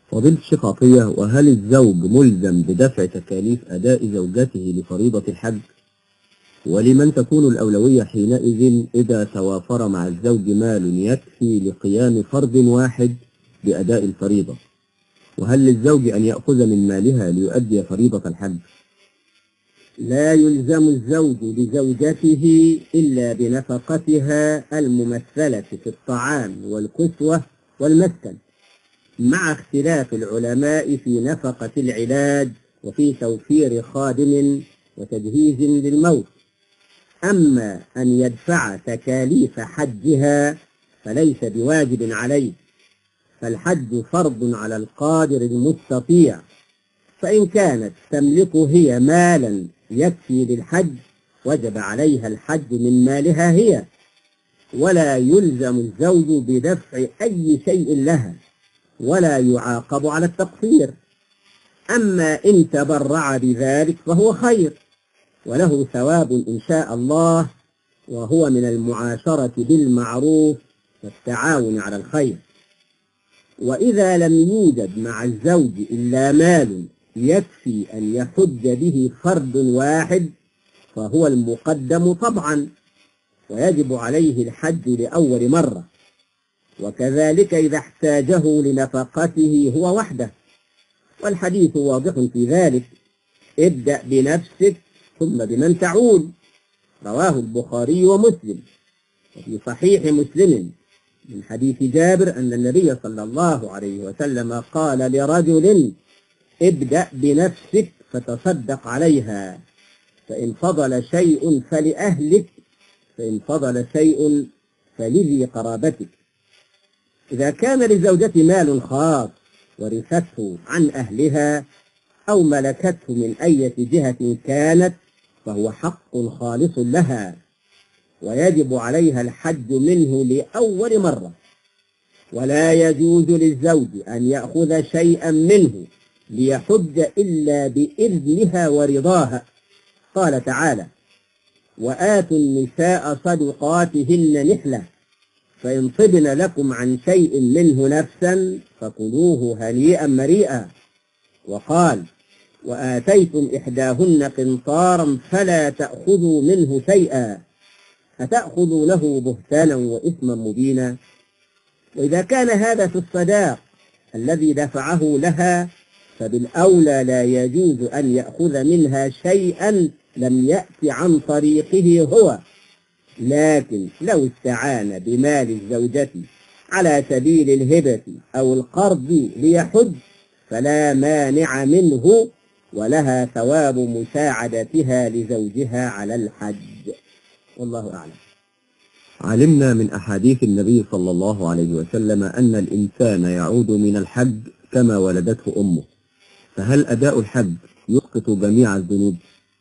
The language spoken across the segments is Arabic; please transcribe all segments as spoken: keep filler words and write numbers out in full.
فضيلة الشيخ عطية، وهل الزوج ملزم بدفع تكاليف أداء زوجته لفريضة الحج؟ ولمن تكون الأولوية حينئذ إذا توافر مع الزوج مال يكفي لقيام فرض واحد بأداء الفريضة؟ وهل للزوج أن يأخذ من مالها ليؤدي فريضة الحج؟ لا يلزم الزوج بزوجته إلا بنفقتها الممثلة في الطعام والكسوة والمسكن، مع اختلاف العلماء في نفقة العلاج وفي توفير خادم وتجهيز للموت. أما أن يدفع تكاليف حجها فليس بواجب عليه، فالحج فرض على القادر المستطيع، فإن كانت تملك هي مالا يكفي للحج وجب عليها الحج من مالها هي، ولا يلزم الزوج بدفع أي شيء لها، ولا يعاقب على التقصير. أما إن تبرع بذلك فهو خير وله ثواب إن شاء الله، وهو من المعاشرة بالمعروف والتعاون على الخير. وإذا لم يوجد مع الزوج إلا مال يكفي أن يحج به فرد واحد فهو المقدم طبعا، ويجب عليه الحج لأول مرة، وكذلك إذا احتاجه لنفقته هو وحده، والحديث واضح في ذلك: ابدأ بنفسك ثم بمن تعول. رواه البخاري ومسلم. وفي صحيح مسلم من حديث جابر أن النبي صلى الله عليه وسلم قال لرجل: ابدأ بنفسك فتصدق عليها، فإن فضل شيء فلأهلك، فإن فضل شيء فلذي قرابتك. إذا كان للزوجة مال خاص ورثته عن أهلها أو ملكته من أي جهة كانت فهو حق خالص لها، ويجب عليها الحج منه لأول مرة، ولا يجوز للزوج أن يأخذ شيئا منه ليحج إلا بإذنها ورضاها. قال تعالى: وآتوا النساء صدقاتهن نحلة، فإن طبن لكم عن شيء منه نفسا فكلوه هنيئا مريئا. وقال: وآتيتم إحداهن قنطارا فلا تأخذوا منه شيئا أتأخذونه بهتانا وإثما مبينا. وإذا كان هذا في الصداق الذي دفعه لها فبالأولى لا يجوز أن يأخذ منها شيئا لم يأتي عن طريقه هو، لكن لو استعان بمال الزوجة على سبيل الهبة أو القرض ليحج فلا مانع منه، ولها ثواب مساعدتها لزوجها على الحج، والله أعلم. علمنا من أحاديث النبي صلى الله عليه وسلم أن الإنسان يعود من الحج كما ولدته أمه، فهل أداء الحج يسقط جميع الذنوب؟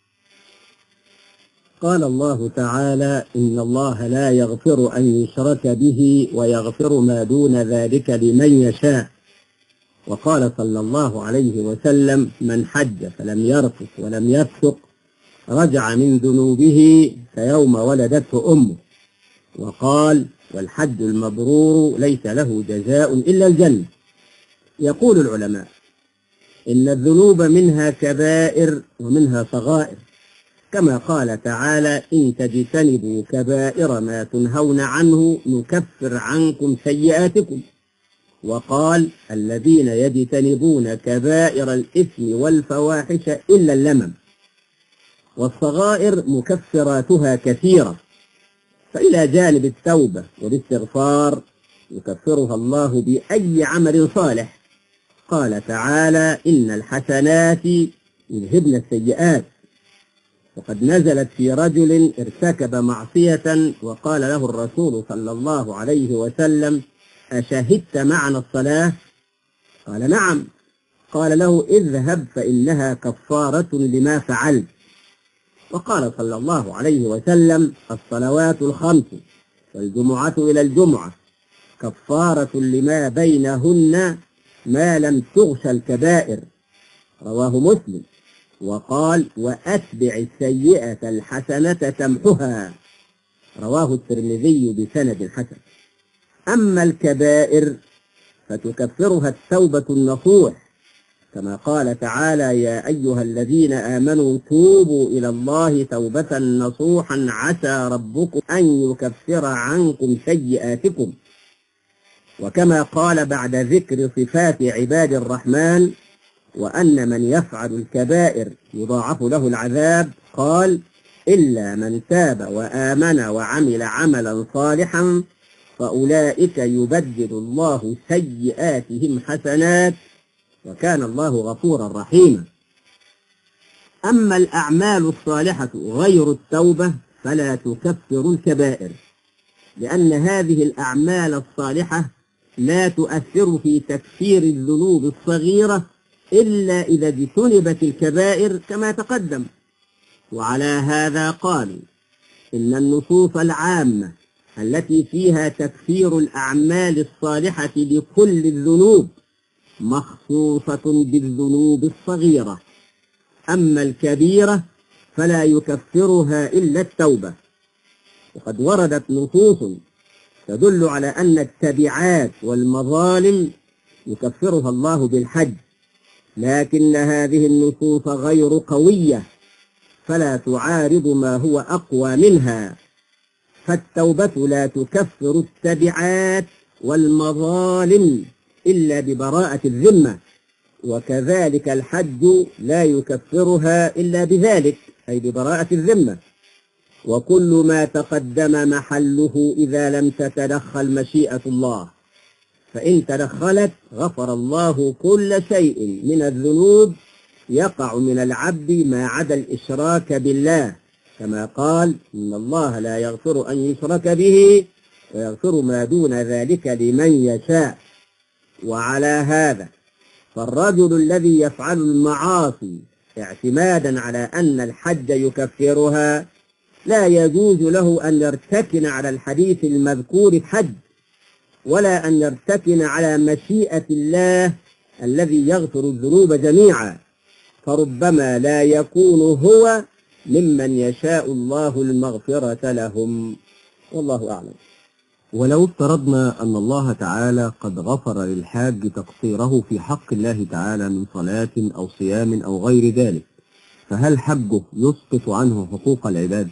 قال الله تعالى: إن الله لا يغفر أن يشرك به ويغفر ما دون ذلك لمن يشاء. وقال صلى الله عليه وسلم: من حج فلم يرفث ولم يفسق رجع من ذنوبه كيوم ولدته أمه. وقال: والحج المبرور ليس له جزاء إلا الجنة. يقول العلماء إن الذنوب منها كبائر ومنها صغائر، كما قال تعالى: إن تجتنبوا كبائر ما تنهون عنه نكفر عنكم سيئاتكم. وقال: الذين يجتنبون كبائر الإثم والفواحش إلا اللمم. والصغائر مكفراتها كثيرة، فإلى جانب التوبة والاستغفار يكفرها الله بأي عمل صالح. قال تعالى: إن الحسنات يذهبن السيئات. وقد نزلت في رجل ارتكب معصية وقال له الرسول صلى الله عليه وسلم: أشهدت معنا الصلاة؟ قال: نعم. قال له: اذهب فإنها كفارة لما فعلت. وقال صلى الله عليه وسلم: الصلوات الخمس والجمعة إلى الجمعة كفارة لما بينهن ما لم تغش الكبائر. رواه مسلم. وقال: وأتبع السيئة الحسنة تمحها. رواه الترمذي بسند حسن. أما الكبائر فتكفرها التوبة النصوح، كما قال تعالى: يا أيها الذين آمنوا توبوا إلى الله توبة نصوحا عسى ربكم أن يكفر عنكم سيئاتكم. وكما قال بعد ذكر صفات عباد الرحمن وأن من يفعل الكبائر يضاعف له العذاب، قال: إلا من تاب وآمن وعمل عملا صالحا فأولئك يبدل الله سيئاتهم حسنات وكان الله غفورا رحيما. أما الأعمال الصالحة غير التوبة فلا تكفر الكبائر، لأن هذه الأعمال الصالحة لا تؤثر في تكفير الذنوب الصغيرة إلا إذا اجتنبت الكبائر كما تقدم. وعلى هذا قالوا إن النصوص العامة التي فيها تكفير الأعمال الصالحة لكل الذنوب مخصوصة بالذنوب الصغيرة، أما الكبيرة فلا يكفرها إلا التوبة. وقد وردت نصوص تدل على أن التبعات والمظالم يكفرها الله بالحج، لكن هذه النصوص غير قوية فلا تعارض ما هو أقوى منها، فالتوبة لا تكفر التبعات والمظالم إلا ببراءة الذمة، وكذلك الحج لا يكفرها إلا بذلك، أي ببراءة الذمة. وكل ما تقدم محله إذا لم تتدخل مشيئة الله، فإن تدخلت غفر الله كل شيء من الذنوب يقع من العبد ما عدا الإشراك بالله، كما قال: إن الله لا يغفر أن يشرك به ويغفر ما دون ذلك لمن يشاء. وعلى هذا فالرجل الذي يفعل المعاصي اعتمادا على أن الحج يكفرها لا يجوز له أن يرتكن على الحديث المذكور في حج، ولا أن يرتكن على مشيئة الله الذي يغفر الذنوب جميعا، فربما لا يكون هو ممن يشاء الله المغفرة لهم، والله أعلم. ولو افترضنا أن الله تعالى قد غفر للحاج تقصيره في حق الله تعالى من صلاة أو صيام أو غير ذلك، فهل حجه يسقط عنه حقوق العباد؟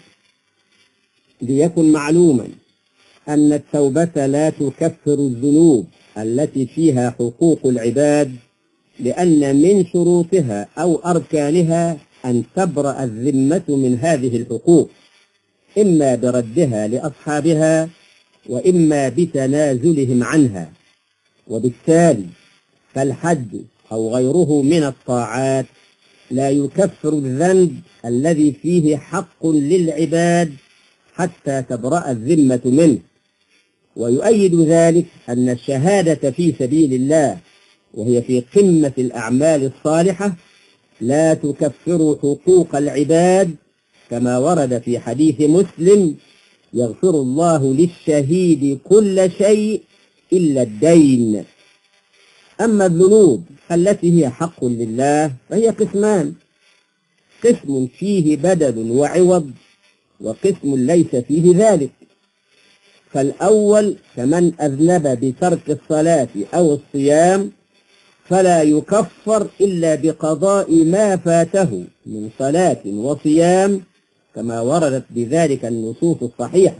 ليكن معلوما أن التوبة لا تكفر الذنوب التي فيها حقوق العباد، لأن من شروطها أو أركانها أن تبرأ الذمة من هذه الحقوق، إما بردها لأصحابها وإما بتنازلهم عنها. وبالتالي فالحج أو غيره من الطاعات لا يكفر الذنب الذي فيه حق للعباد حتى تبرأ الذمة منه. ويؤيد ذلك أن الشهادة في سبيل الله، وهي في قمة الأعمال الصالحة، لا تكفر حقوق العباد، كما ورد في حديث مسلم: يغفر الله للشهيد كل شيء إلا الدين. أما الذنوب التي هي حق لله فهي قسمان: قسم فيه بدل وعوض، وقسم ليس فيه ذلك. فالأول كمن أذنب بترك الصلاة أو الصيام فلا يكفر إلا بقضاء ما فاته من صلاة وصيام، كما وردت بذلك النصوص الصحيحة.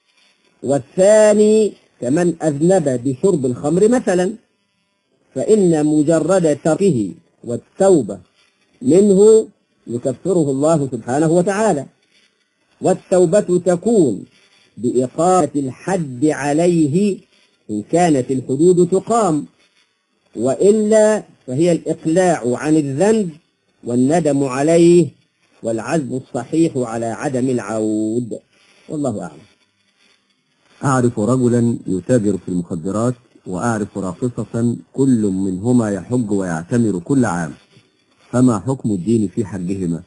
والثاني كمن أذنب بشرب الخمر مثلا، فإن مجرد تركه والتوبة منه يكفره الله سبحانه وتعالى. والتوبة تكون بإقامة الحد عليه إن كانت الحدود تقام، وإلا فهي الإقلاع عن الذنب والندم عليه والعزم الصحيح على عدم العود، والله أعلم. أعرف رجلا يتاجر في المخدرات، وأعرف راقصة كل منهما يحج ويعتمر كل عام، فما حكم الدين في حجهما؟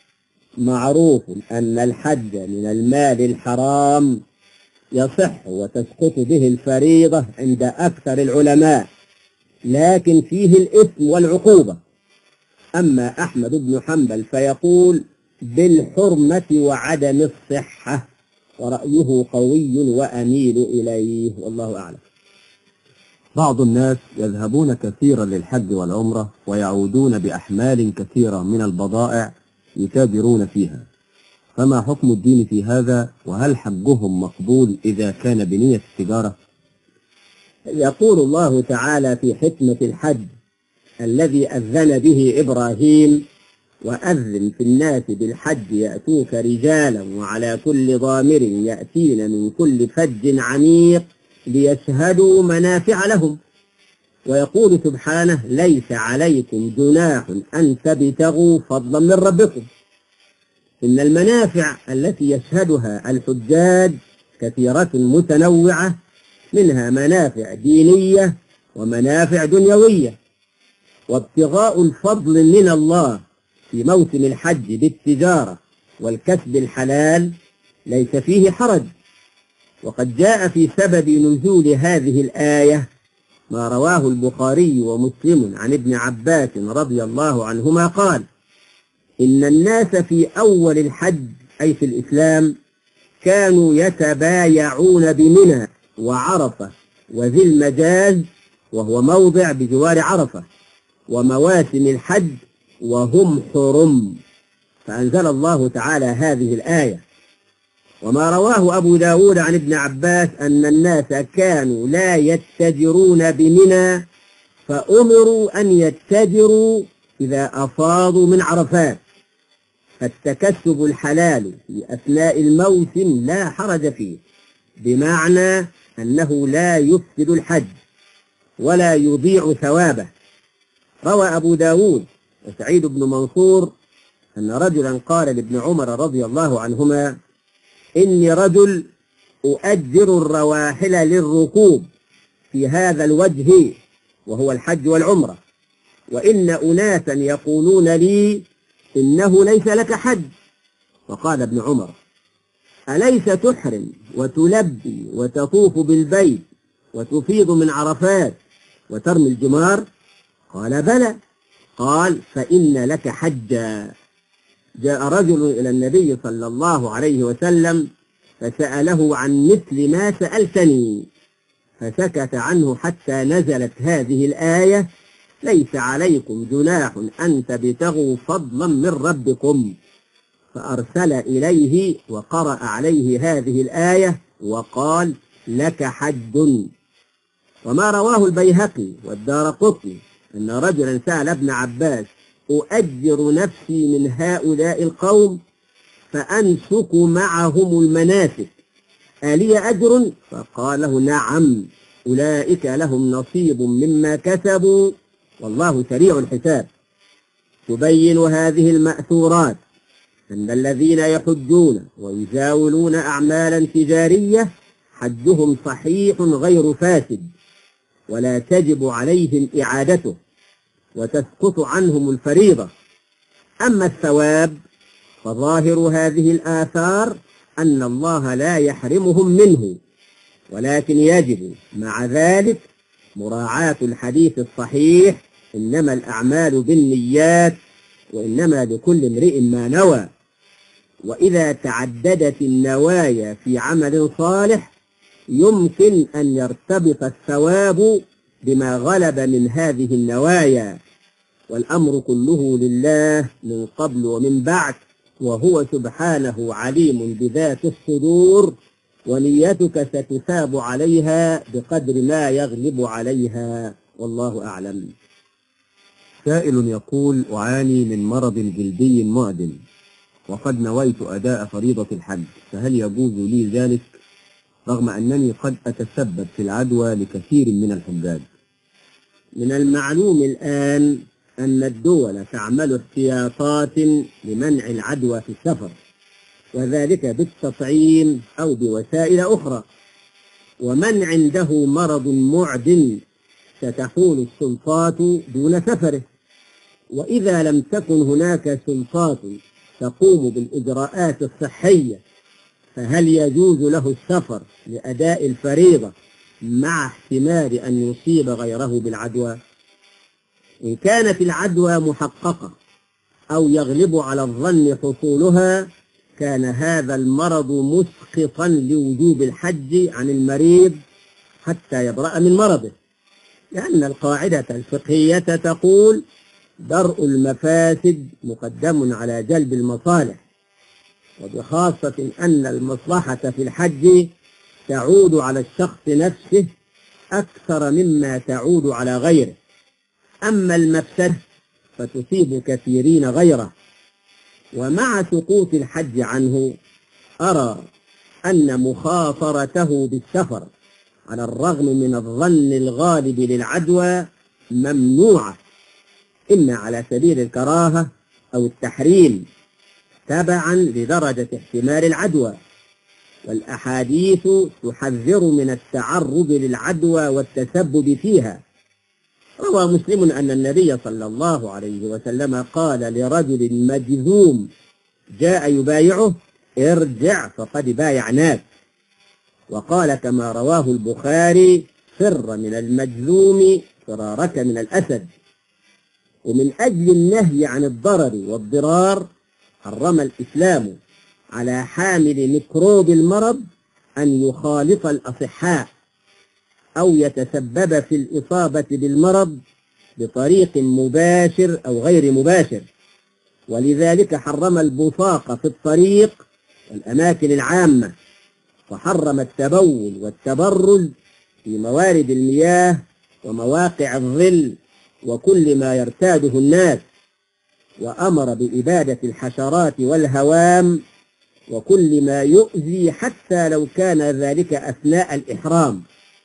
معروف أن الحج من المال الحرام يصح وتسقط به الفريضة عند أكثر العلماء، لكن فيه الإثم والعقوبة. أما أحمد بن حنبل فيقول بالحرمة وعدم الصحة، ورأيه قوي وأميل إليه، والله أعلم. بعض الناس يذهبون كثيرا للحج والعمرة ويعودون بأحمال كثيرة من البضائع يتاجرون فيها، فما حكم الدين في هذا؟ وهل حجهم مقبول إذا كان بنية التجارة؟ يقول الله تعالى في حكمة الحج الذي أذن به إبراهيم: وأذن في الناس بالحج يأتوك رجالا وعلى كل ضامر يأتين من كل فج عميق ليشهدوا منافع لهم. ويقول سبحانه: ليس عليكم جناح أن تبتغوا فضلا من ربكم. إن المنافع التي يشهدها الحجاج كثيرة متنوعة، منها منافع دينية ومنافع دنيوية، وابتغاء الفضل من الله في موسم الحج بالتجارة والكسب الحلال ليس فيه حرج. وقد جاء في سبب نزول هذه الآية ما رواه البخاري ومسلم عن ابن عباس رضي الله عنهما قال: إن الناس في أول الحج أي في الإسلام كانوا يتبايعون بمنى وعرفة وذي المجاز وهو موضع بجوار عرفة ومواسم الحج وهم حرم، فأنزل الله تعالى هذه الآية. وما رواه أبو داود عن ابن عباس أن الناس كانوا لا يتجرون بمنى فأمروا أن يتجروا إذا أفاضوا من عرفات، فالتكسب الحلال في أثناء الموسم لا حرج فيه، بمعنى أنه لا يفسد الحج ولا يضيع ثوابه. روى أبو داود وسعيد بن منصور أن رجلا قال لابن عمر رضي الله عنهما: إني رجل أؤجر الرواحل للركوب في هذا الوجه وهو الحج والعمرة، وإن أناسا يقولون لي إنه ليس لك حج. فقال ابن عمر: أليس تحرم وتلبي وتطوف بالبيت وتفيض من عرفات وترمي الجمار؟ قال: بلى. قال: فإن لك حجا. جاء رجل إلى النبي صلى الله عليه وسلم فسأله عن مثل ما سألتني، فسكت عنه حتى نزلت هذه الآية: ليس عليكم جناح أن تبتغوا فضلا من ربكم، فأرسل إليه وقرأ عليه هذه الآية وقال: لك حج. وما رواه البيهقي والدارقطني أن رجلا سأل ابن عباس: أؤجر نفسي من هؤلاء القوم فأنسك معهم المناسك، ألي أجر؟ فقال له: نعم، أولئك لهم نصيب مما كسبوا والله سريع الحساب. تبين هذه المأثورات أن الذين يحجون ويزاولون أعمالا تجارية حجهم صحيح غير فاسد، ولا تجب عليهم إعادته، وتسقط عنهم الفريضة. أما الثواب فظاهر هذه الآثار أن الله لا يحرمهم منه، ولكن يجب مع ذلك مراعاة الحديث الصحيح: إنما الأعمال بالنيات وإنما لكل امرئ ما نوى. وإذا تعددت النوايا في عمل صالح يمكن أن يرتبط الثواب بما غلب من هذه النوايا، والأمر كله لله من قبل ومن بعد، وهو سبحانه عليم بذات الصدور، ونيتك ستثاب عليها بقدر ما يغلب عليها، والله أعلم. سائل يقول: أعاني من مرض جلدي معدن وقد نويت أداء فريضة الحج، فهل يجوز لي ذلك رغم أنني قد أتسبب في العدوى لكثير من الحجاج؟ من المعلوم الآن أن الدول تعمل احتياطات لمنع العدوى في السفر، وذلك بالتطعيم أو بوسائل أخرى. ومن عنده مرض معدن ستحول السلطات دون سفره، وإذا لم تكن هناك سلطات تقوم بالإجراءات الصحية فهل يجوز له السفر لأداء الفريضة مع احتمال أن يصيب غيره بالعدوى؟ إن كانت العدوى محققة أو يغلب على الظن حصولها كان هذا المرض مسقطا لوجوب الحج عن المريض حتى يبرأ من مرضه. لأن القاعدة الفقهية تقول درء المفاسد مقدم على جلب المصالح، وبخاصة أن المصلحة في الحج تعود على الشخص نفسه أكثر مما تعود على غيره، أما المفسدة فتصيب كثيرين غيره. ومع سقوط الحج عنه أرى أن مخاطرته بالسفر على الرغم من الظن الغالب للعدوى ممنوعة، إما على سبيل الكراهة أو التحريم تبعا لدرجة احتمال العدوى، والأحاديث تحذر من التعرض للعدوى والتسبب فيها. روى مسلم أن النبي صلى الله عليه وسلم قال لرجل مجذوم جاء يبايعه: ارجع فقد بايعناك. وقال كما رواه البخاري: فر من المجذوم فرارك من الأسد. ومن أجل النهي عن الضرر والضرار حرم الإسلام على حامل ميكروب المرض أن يخالط الأصحاء أو يتسبب في الإصابة بالمرض بطريق مباشر أو غير مباشر، ولذلك حرم البصاق في الطريق والأماكن العامة، وحرم التبول والتبرز في موارد المياه ومواقع الظل وكل ما يرتاده الناس، وأمر بإبادة الحشرات والهوام وكل ما يؤذي حتى لو كان ذلك أثناء الإحرام.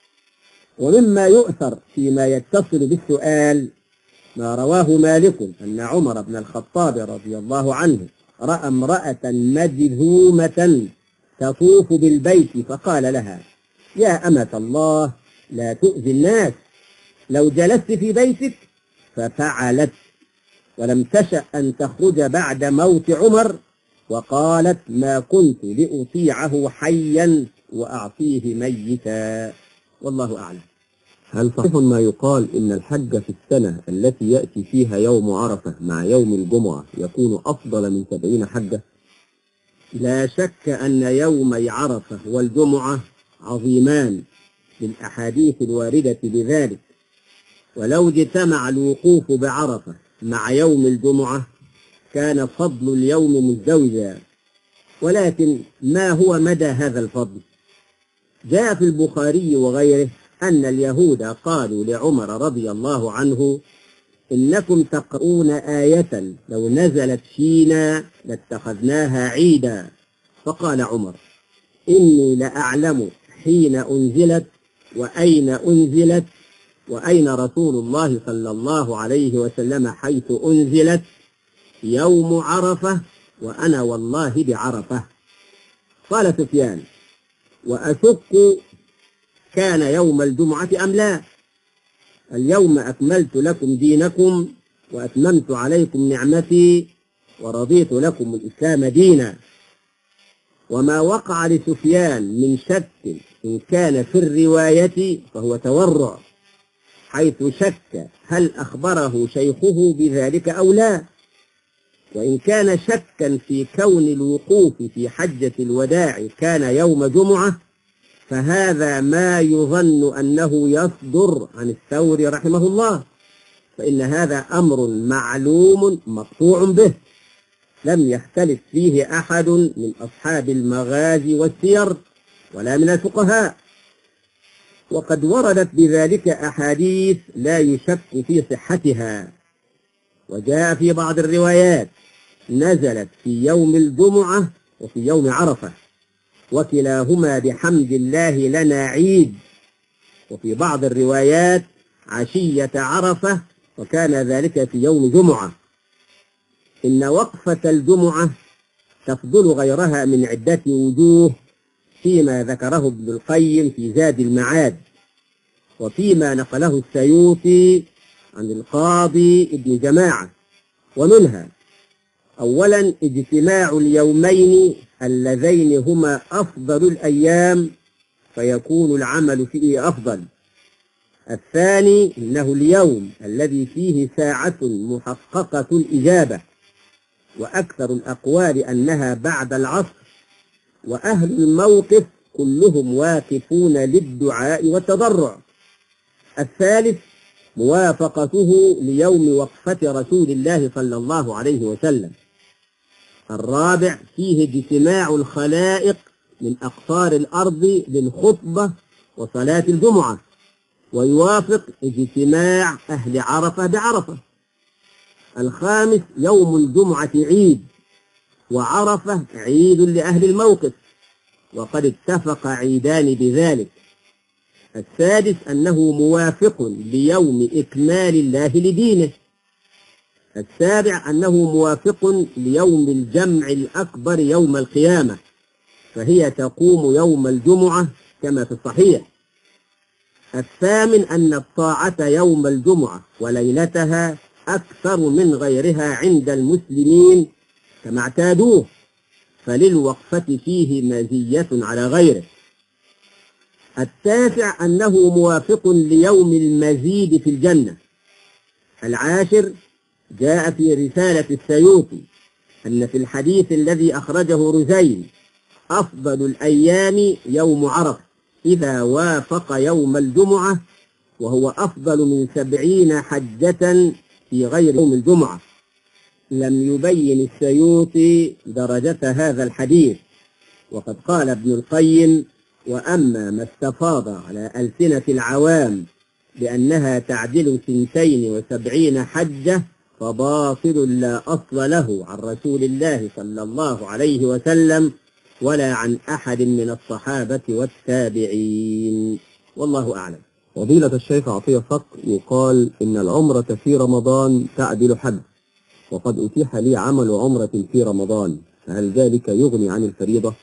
ومما يؤثر فيما يتصل بالسؤال ما رواه مالك أن عمر بن الخطاب رضي الله عنه رأى امرأة مجذومة تطوف بالبيت فقال لها: يا أمة الله لا تؤذي الناس، لو جلست في بيتك. ففعلت، ولم تشأ أن تخرج بعد موت عمر، وقالت: ما كنت لأطيعه حيا وأعطيه ميتا. والله أعلم. هل صحيح ما يقال إن الحج في السنة التي يأتي فيها يوم عرفة مع يوم الجمعة يكون أفضل من سبعين حجة؟ لا شك أن يومي عرفة والجمعة عظيمان بالأحاديث الواردة بذلك، ولو اجتمع الوقوف بعرفة مع يوم الجمعة كان فضل اليوم مزدوجا. ولكن ما هو مدى هذا الفضل؟ جاء في البخاري وغيره أن اليهود قالوا لعمر رضي الله عنه: إنكم تقرؤون آية لو نزلت فينا لاتخذناها عيدا. فقال عمر: إني لأعلم حين أنزلت وأين أنزلت وأين رسول الله صلى الله عليه وسلم حيث أنزلت. يوم عرفة وأنا والله بعرفة. قال سفيان: وأشك كان يوم الجمعة أم لا؟ اليوم أكملت لكم دينكم وأتممت عليكم نعمتي ورضيت لكم الإسلام دينا. وما وقع لسفيان من شك إن كان في الرواية فهو تورع، حيث شك هل أخبره شيخه بذلك أو لا. وإن كان شكا في كون الوقوف في حجة الوداع كان يوم جمعة فهذا ما يظن أنه يصدر عن الثوري رحمه الله، فإن هذا أمر معلوم مقطوع به لم يختلف فيه أحد من أصحاب المغازي والسير ولا من الفقهاء. وقد وردت بذلك أحاديث لا يشك في صحتها، وجاء في بعض الروايات نزلت في يوم الجمعة وفي يوم عرفة، وكلاهما بحمد الله لنا عيد. وفي بعض الروايات عشية عرفة وكان ذلك في يوم جمعة. إن وقفة الجمعة تفضل غيرها من عدة وجوه فيما ذكره ابن القيم في زاد المعاد، وفيما نقله السيوطي عن القاضي ابن جماعة. ومنها: أولا اجتماع اليومين اللذين هما أفضل الأيام فيكون العمل فيه أفضل. الثاني إنه اليوم الذي فيه ساعة محققة الإجابة، وأكثر الأقوال أنها بعد العصر، وأهل الموقف كلهم واقفون للدعاء والتضرع. الثالث موافقته ليوم وقفة رسول الله صلى الله عليه وسلم. الرابع فيه اجتماع الخلائق من أقطار الأرض للخطبة وصلاة الجمعة، ويوافق اجتماع أهل عرفة بعرفة. الخامس يوم الجمعة عيد، وعرفة عيد لأهل الموقف، وقد اتفق عيدان بذلك. السادس أنه موافق ليوم إكمال الله لدينه. السابع أنه موافق ليوم الجمع الأكبر يوم القيامة، فهي تقوم يوم الجمعة كما في الصحيح. الثامن أن الطاعة يوم الجمعة وليلتها أكثر من غيرها عند المسلمين كما اعتادوه، فللوقفة فيه مزية على غيره. التاسع أنه موافق ليوم المزيد في الجنة. العاشر جاء في رسالة السيوطي أن في الحديث الذي أخرجه رزين أفضل الأيام يوم عرفة إذا وافق يوم الجمعة، وهو أفضل من سبعين حجة في غير يوم الجمعة. لم يبين السيوطي درجة هذا الحديث، وقد قال ابن القيم: وأما ما استفاض على ألسنة العوام بأنها تعدل سنتين وسبعين حجة فباطل لا أصل له عن رسول الله صلى الله عليه وسلم ولا عن أحد من الصحابة والتابعين، والله أعلم. فضيلة الشيخ عطية صقر، يقال إن العمرة في رمضان تعدل حج، وقد أتيح لي عمل عمرة في رمضان، فهل ذلك يغني عن الفريضة؟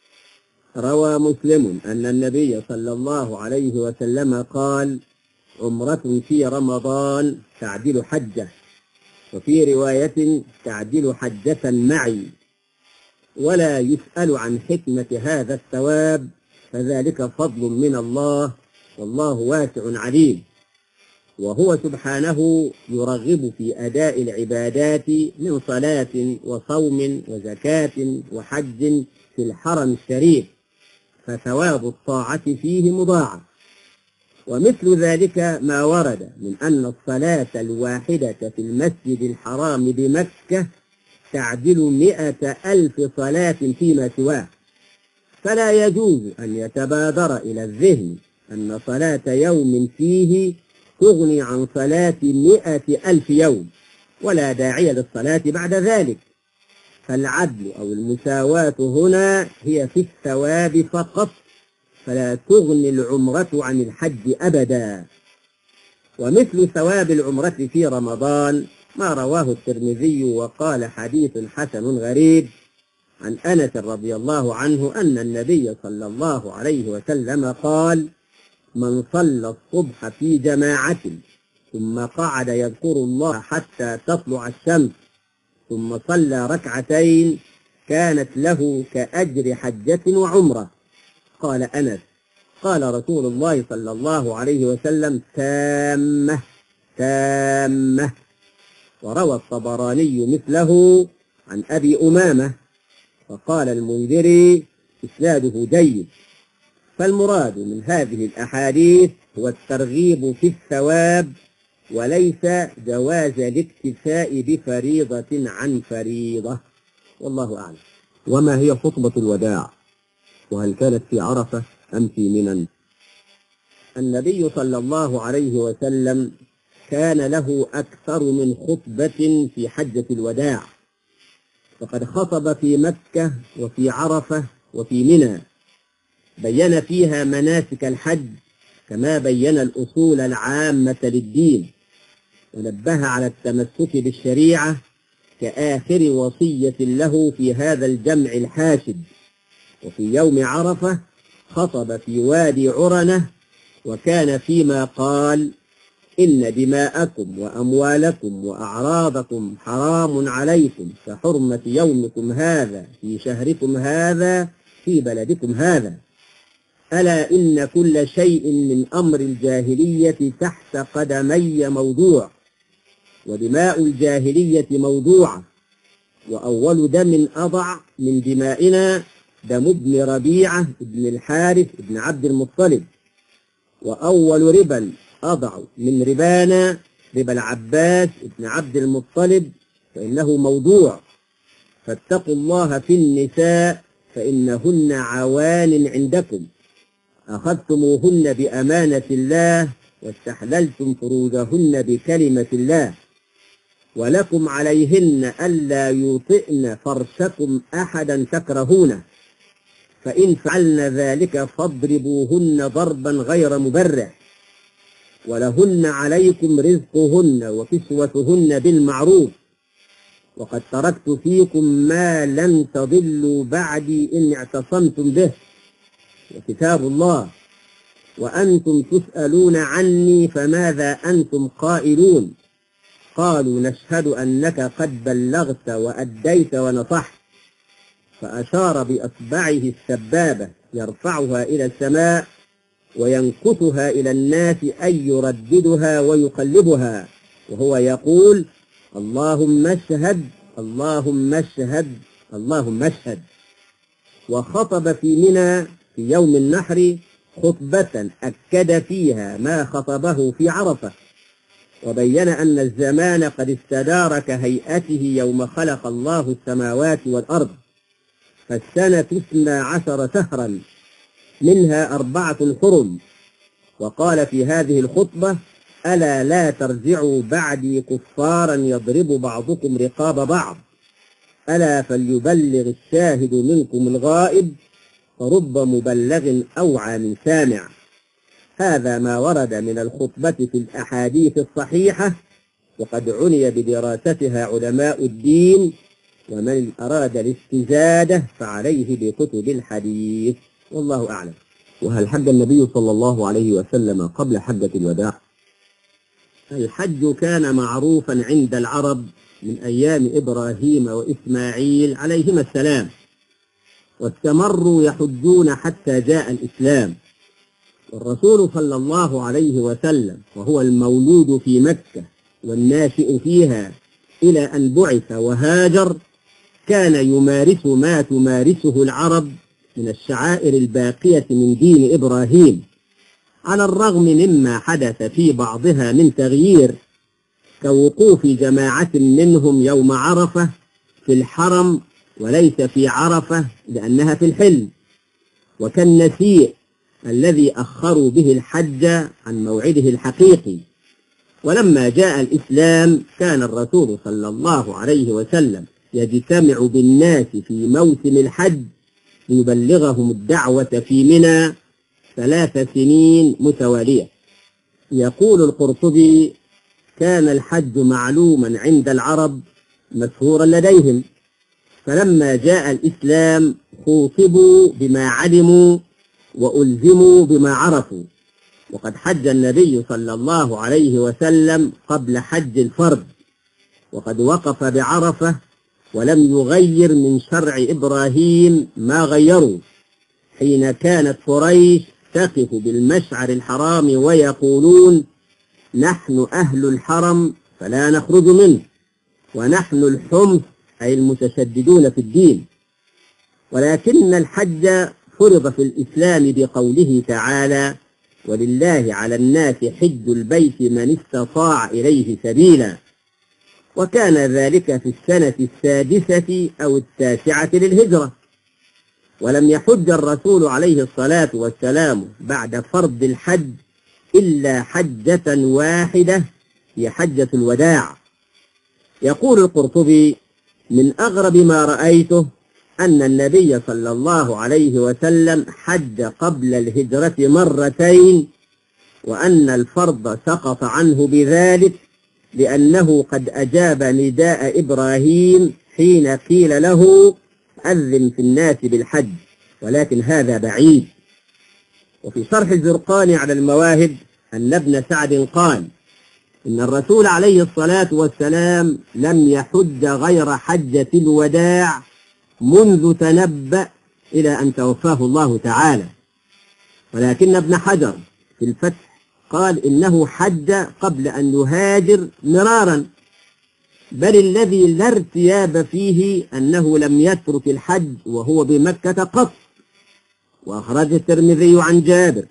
روى مسلم أن النبي صلى الله عليه وسلم قال: عمرة في رمضان تعدل حجة، وفي رواية تعدل حجة معي، ولا يسأل عن حكمة هذا الثواب، فذلك فضل من الله، والله واسع عليم. وهو سبحانه يرغب في أداء العبادات من صلاة وصوم وزكاة وحج في الحرم الشريف، فثواب الطاعة فيه مضاعف. ومثل ذلك ما ورد من أن الصلاة الواحدة في المسجد الحرام بمكة تعدل مئة ألف صلاة فيما سواه، فلا يجوز أن يتبادر إلى الذهن أن صلاة يوم فيه تغني عن صلاة مئة ألف يوم، ولا داعي للصلاة بعد ذلك. فالعدل أو المساواة هنا هي في الثواب فقط، فلا تغني العمرة عن الحج أبدا. ومثل ثواب العمرة في رمضان ما رواه الترمذي وقال حديث حسن غريب عن أنس رضي الله عنه أن النبي صلى الله عليه وسلم قال: من صلى الصبح في جماعة ثم قعد يذكر الله حتى تطلع الشمس ثم صلى ركعتين كانت له كأجر حجة وعمرة. قال أنس: قال رسول الله صلى الله عليه وسلم: تامة تامة. وروى الطبراني مثله عن أبي أمامة، وقال المنذري: إسناده جيد. فالمراد من هذه الأحاديث هو الترغيب في الثواب، وليس جواز الاكتفاء بفريضة عن فريضة، والله أعلم. وما هي خطبة الوداع؟ وهل كانت في عرفة أم في منى؟ النبي صلى الله عليه وسلم كان له أكثر من خطبة في حجة الوداع، وقد خطب في مكة وفي عرفة وفي منى، بين فيها مناسك الحج كما بين الأصول العامة للدين، ونبه على التمسك بالشريعة كآخر وصية له في هذا الجمع الحاشد. وفي يوم عرفة خطب في وادي عرنة، وكان فيما قال: إن دماءكم وأموالكم وأعراضكم حرام عليكم كحرمة يومكم هذا في شهركم هذا في بلدكم هذا، ألا إن كل شيء من أمر الجاهلية تحت قدمي موضوع، ودماء الجاهلية موضوعة، وأول دم أضع من دمائنا دم ابن ربيعة ابن الحارث ابن عبد المطلب، وأول ربا أضع من ربانا ربا العباس بن عبد المطلب فإنه موضوع، فاتقوا الله في النساء فإنهن عوان عندكم، أخذتموهن بأمانة الله واستحللتم فروجهن بكلمة الله، ولكم عليهن ألا يوطئن فرشكم أحدا تكرهونه، فإن فعلن ذلك فاضربوهن ضربا غير مبرح، ولهن عليكم رزقهن وكسوتهن بالمعروف، وقد تركت فيكم ما لن تضلوا بعدي إن اعتصمتم به، وكتاب الله، وأنتم تسألون عني فماذا أنتم قائلون؟ قالوا نشهد أنك قد بلغت وأديت ونصحت، فأشار بأصبعه السبابة يرفعها إلى السماء وينكتها إلى الناس أي يرددها ويقلبها، وهو يقول اللهم اشهد اللهم اشهد اللهم اشهد. وخطب في منى في يوم النحر خطبة أكد فيها ما خطبه في عرفة، وبين أن الزمان قد استدار كهيئته يوم خلق الله السماوات والأرض، فالسنة اثنا عشر شهرا منها أربعة حرم. وقال في هذه الخطبة ألا لا ترجعوا بعدي كفارا يضرب بعضكم رقاب بعض، ألا فليبلغ الشاهد منكم الغائب، فرب مبلغ أوعى من سامع. هذا ما ورد من الخطبة في الأحاديث الصحيحة، وقد عني بدراستها علماء الدين، ومن أراد الاستزادة فعليه بكتب الحديث، والله أعلم. وهل حج النبي صلى الله عليه وسلم قبل حجة الوداع؟ الحج كان معروفا عند العرب من أيام إبراهيم وإسماعيل عليهما السلام، واستمروا يحجون حتى جاء الإسلام، والرسول صلى الله عليه وسلم وهو المولود في مكة والناشئ فيها إلى أن بعث وهاجر كان يمارس ما تمارسه العرب من الشعائر الباقية من دين إبراهيم، على الرغم مما حدث في بعضها من تغيير، كوقوف جماعة منهم يوم عرفة في الحرم وليس في عرفة لأنها في الحل، وكالنسيء الذي أخروا به الحج عن موعده الحقيقي. ولما جاء الإسلام كان الرسول صلى الله عليه وسلم يجتمع بالناس في موسم الحج ليبلغهم الدعوة في منى ثلاث سنين متوالية. يقول القرطبي كان الحج معلوما عند العرب مشهورا لديهم، فلما جاء الإسلام خوطبوا بما علموا وألزموا بما عرفوا. وقد حج النبي صلى الله عليه وسلم قبل حج الفرد، وقد وقف بعرفة ولم يغير من شرع إبراهيم ما غيروا، حين كانت قريش تقف بالمشعر الحرام ويقولون نحن أهل الحرم فلا نخرج منه، ونحن الحمص أي المتشددون في الدين. ولكن الحج فرض في الإسلام بقوله تعالى ولله على الناس حج البيت من استطاع إليه سبيلا، وكان ذلك في السنة السادسة أو التاسعة للهجرة. ولم يحج الرسول عليه الصلاة والسلام بعد فرض الحج إلا حجة واحدة هي حجة الوداع. يقول القرطبي من أغرب ما رأيته أن النبي صلى الله عليه وسلم حج قبل الهجرة مرتين، وأن الفرض سقط عنه بذلك لأنه قد أجاب نداء إبراهيم حين قيل له أذن في الناس بالحج، ولكن هذا بعيد. وفي شرح الزرقاني على المواهب أن ابن سعد قال إن الرسول عليه الصلاة والسلام لم يحج غير حجة الوداع منذ تنبأ إلى أن توفاه الله تعالى، ولكن ابن حجر في الفتح قال إنه حج قبل أن يهاجر مرارا، بل الذي لا ارتياب فيه أنه لم يترك الحج وهو بمكة قط. وأخرج الترمذي عن جابر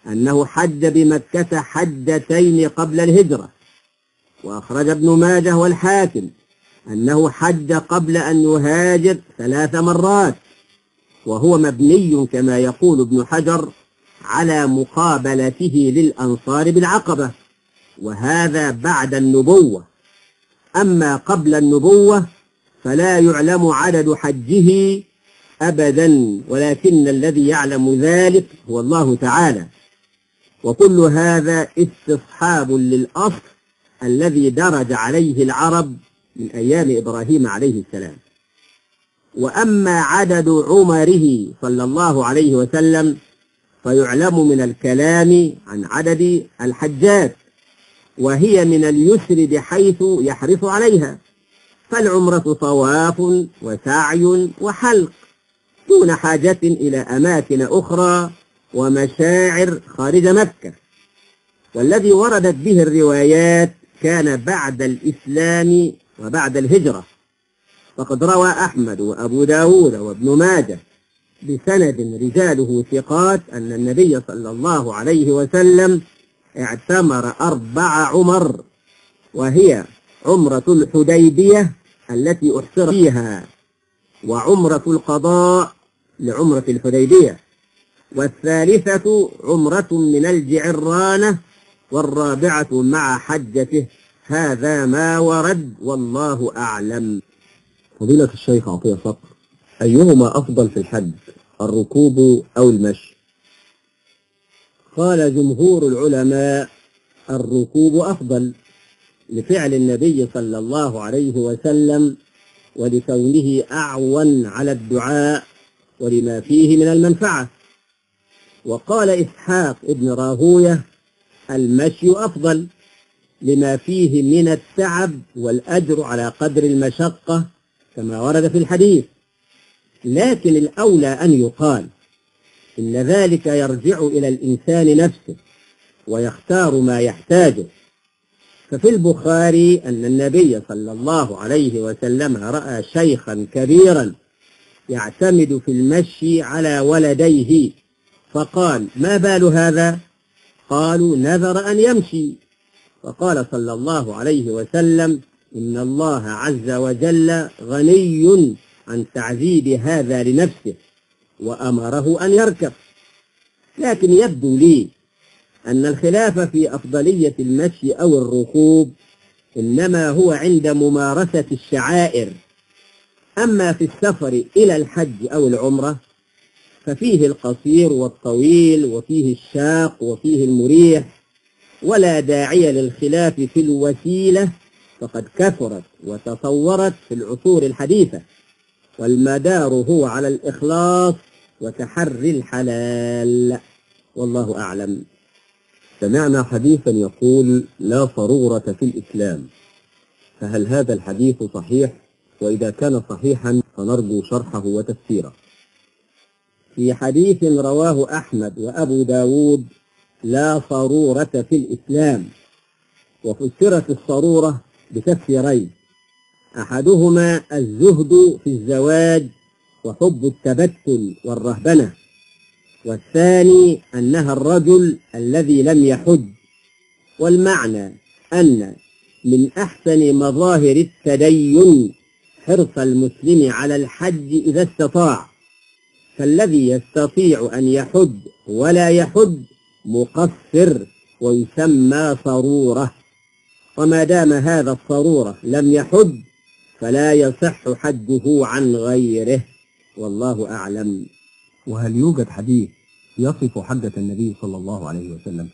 أنه حج بمكة حجتين قبل الهجرة. وأخرج ابن ماجه والحاكم أنه حج قبل أن يهاجر ثلاث مرات، وهو مبني كما يقول ابن حجر على مقابلته للأنصار بالعقبة، وهذا بعد النبوة. أما قبل النبوة فلا يعلم عدد حجه أبدا، ولكن الذي يعلم ذلك هو الله تعالى. وكل هذا استصحاب للأصل الذي درج عليه العرب من أيام إبراهيم عليه السلام. وأما عدد عمره صلى الله عليه وسلم فيعلم من الكلام عن عدد الحجات، وهي من اليسر بحيث يحرص عليها، فالعمرة طواف وسعي وحلق دون حاجة إلى أماكن أخرى ومشاعر خارج مكة. والذي وردت به الروايات كان بعد الإسلام وبعد الهجرة، فقد روى أحمد وأبو داود وابن ماجه بسند رجاله ثقات أن النبي صلى الله عليه وسلم اعتمر أربع عمر، وهي عمرة الحديبية التي أحصر فيها، وعمرة القضاء لعمرة الحديبية، والثالثة عمرة من الجعرانة، والرابعة مع حجته. هذا ما ورد والله أعلم. فضيلة الشيخ عطية صقر، أيهما أفضل في الحج، الركوب أو المشي؟ قال جمهور العلماء الركوب أفضل لفعل النبي صلى الله عليه وسلم، ولكونه أعون على الدعاء ولما فيه من المنفعة. وقال إسحاق ابن راهوية المشي أفضل لما فيه من التعب والأجر على قدر المشقة كما ورد في الحديث. لكن الأولى أن يقال إن ذلك يرجع إلى الإنسان نفسه ويختار ما يحتاجه. ففي البخاري أن النبي صلى الله عليه وسلم رأى شيخا كبيرا يعتمد في المشي على ولديه، فقال: ما بال هذا؟ قالوا: نذر أن يمشي. فقال صلى الله عليه وسلم: إن الله عز وجل غني عن تعذيب هذا لنفسه، وأمره أن يركب. لكن يبدو لي أن الخلاف في أفضلية المشي أو الركوب إنما هو عند ممارسة الشعائر. أما في السفر إلى الحج أو العمرة ففيه القصير والطويل، وفيه الشاق وفيه المريح، ولا داعي للخلاف في الوسيلة، فقد كثرت وتطورت في العصور الحديثة، والمدار هو على الإخلاص وتحري الحلال، والله أعلم. سمعنا حديثا يقول: لا صرورة في الإسلام، فهل هذا الحديث صحيح؟ وإذا كان صحيحا فنرجو شرحه وتفسيره. في حديث رواه أحمد وأبو داود: لا صرورة في الإسلام، وفسرت الصرورة بتفسيرين: أحدهما الزهد في الزواج وحب التبتل والرهبنة، والثاني أنها الرجل الذي لم يحج. والمعنى أن من أحسن مظاهر التدين حرص المسلم على الحج إذا استطاع، فالذي يستطيع أن يحج ولا يحج مقصر ويسمى صرورة، وما دام هذا الصرورة لم يحج فلا يصح حجه عن غيره، والله أعلم. وهل يوجد حديث يصف حجة النبي صلى الله عليه وسلم؟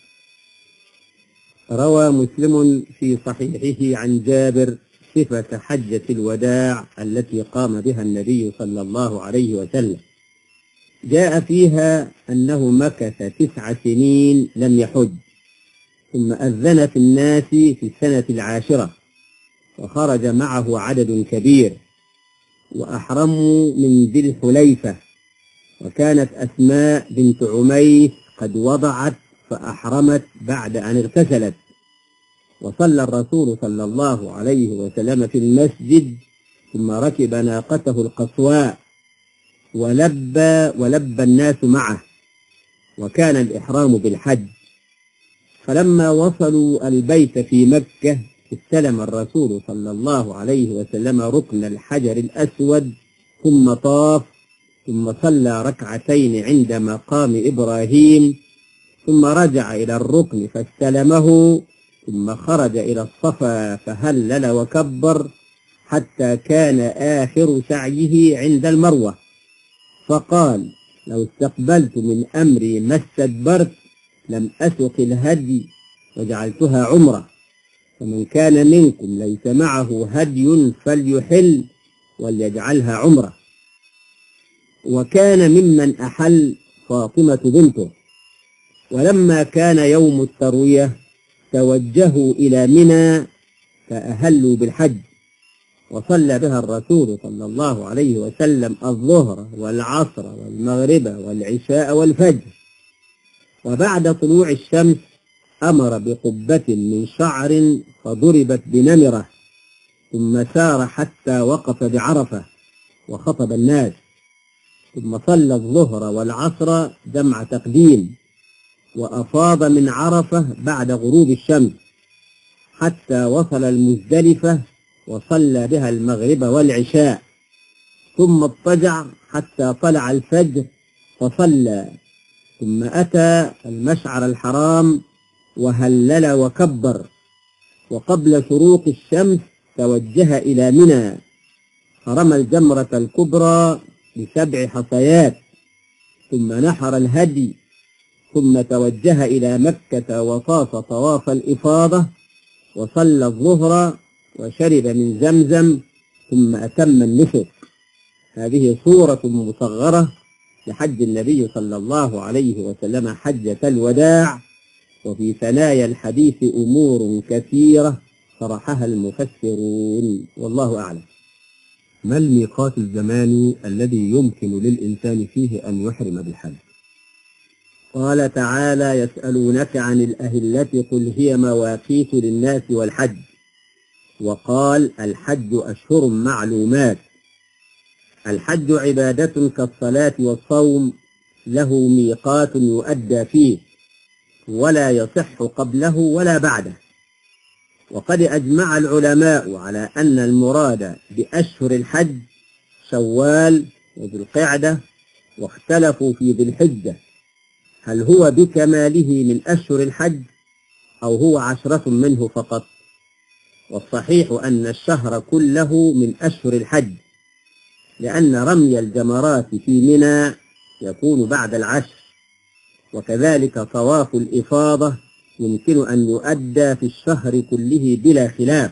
روى مسلم في صحيحه عن جابر صفة حجة الوداع التي قام بها النبي صلى الله عليه وسلم. جاء فيها أنه مكث تسع سنين لم يحج، ثم أذن في الناس في السنة العاشرة، وخرج معه عدد كبير، وأحرموا من ذي الحليفة، وكانت أسماء بنت عميس قد وضعت فأحرمت بعد أن اغتسلت. وصلى الرسول صلى الله عليه وسلم في المسجد، ثم ركب ناقته القصواء ولبى ولبى الناس معه، وكان الإحرام بالحج. فلما وصلوا البيت في مكة استلم الرسول صلى الله عليه وسلم ركن الحجر الأسود ثم طاف، ثم صلى ركعتين عند مقام إبراهيم، ثم رجع إلى الركن فاستلمه، ثم خرج إلى الصفا فهلل وكبر حتى كان آخر سعيه عند المروة، فقال: لو استقبلت من أمري ما استدبرت لم أسق الهدي وجعلتها عمرة، فمن كان منكم ليس معه هدي فليحل وليجعلها عمرة. وكان ممن أحل فاطمة بنته. ولما كان يوم التروية توجهوا إلى منى فأهلوا بالحج، وصلى بها الرسول صلى الله عليه وسلم الظهر والعصر والمغرب والعشاء والفجر. وبعد طلوع الشمس أمر بقبة من شعر فضربت بنمرة، ثم سار حتى وقف بعرفة وخطب الناس، ثم صلى الظهر والعصر جمع تقديم، وأفاض من عرفة بعد غروب الشمس حتى وصل المزدلفة وصلى بها المغرب والعشاء، ثم اضطجع حتى طلع الفجر فصلى، ثم أتى المشعر الحرام وهلل وكبر، وقبل شروق الشمس توجه إلى منى فرمى الجمرة الكبرى بسبع حصيات، ثم نحر الهدي، ثم توجه إلى مكة وطاف طواف الإفاضة وصلى الظهر وشرب من زمزم، ثم أتم النسك. هذه صورة مصغرة لحج النبي صلى الله عليه وسلم حجة الوداع، وفي ثنايا الحديث أمور كثيرة شرحها المفسرون، والله أعلم. ما الميقات الزماني الذي يمكن للإنسان فيه أن يحرم بالحج؟ قال تعالى: يسألونك عن الأهلة قل هي مواقيت للناس والحج. وقال: الحج أشهر معلومات. الحج عبادة كالصلاة والصوم، له ميقات يؤدى فيه ولا يصح قبله ولا بعده. وقد أجمع العلماء على أن المراد بأشهر الحج شوال وذو القعدة، واختلفوا في ذي الحجة هل هو بكماله من أشهر الحج أو هو عشرة منه فقط. والصحيح أن الشهر كله من أشهر الحج، لأن رمي الجمرات في منى يكون بعد العشر، وكذلك طواف الإفاضة يمكن أن يؤدى في الشهر كله بلا خلاف.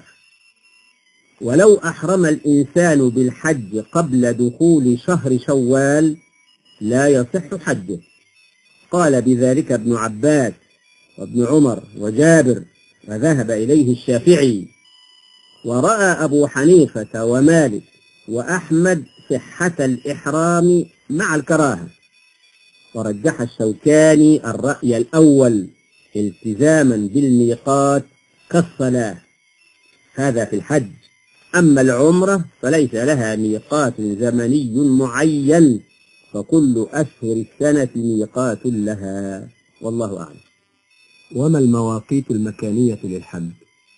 ولو أحرم الإنسان بالحج قبل دخول شهر شوال لا يصح حجه. قال بذلك ابن عباس وابن عمر وجابر، وذهب إليه الشافعي. ورأى أبو حنيفة ومالك وأحمد صحة الإحرام مع الكراهة، ورجح الشوكاني الرأي الأول التزاما بالميقات كالصلاة. هذا في الحج. أما العمرة فليس لها ميقات زمني معين، فكل أشهر السنة ميقات لها، والله أعلم. وما المواقيت المكانية للحج؟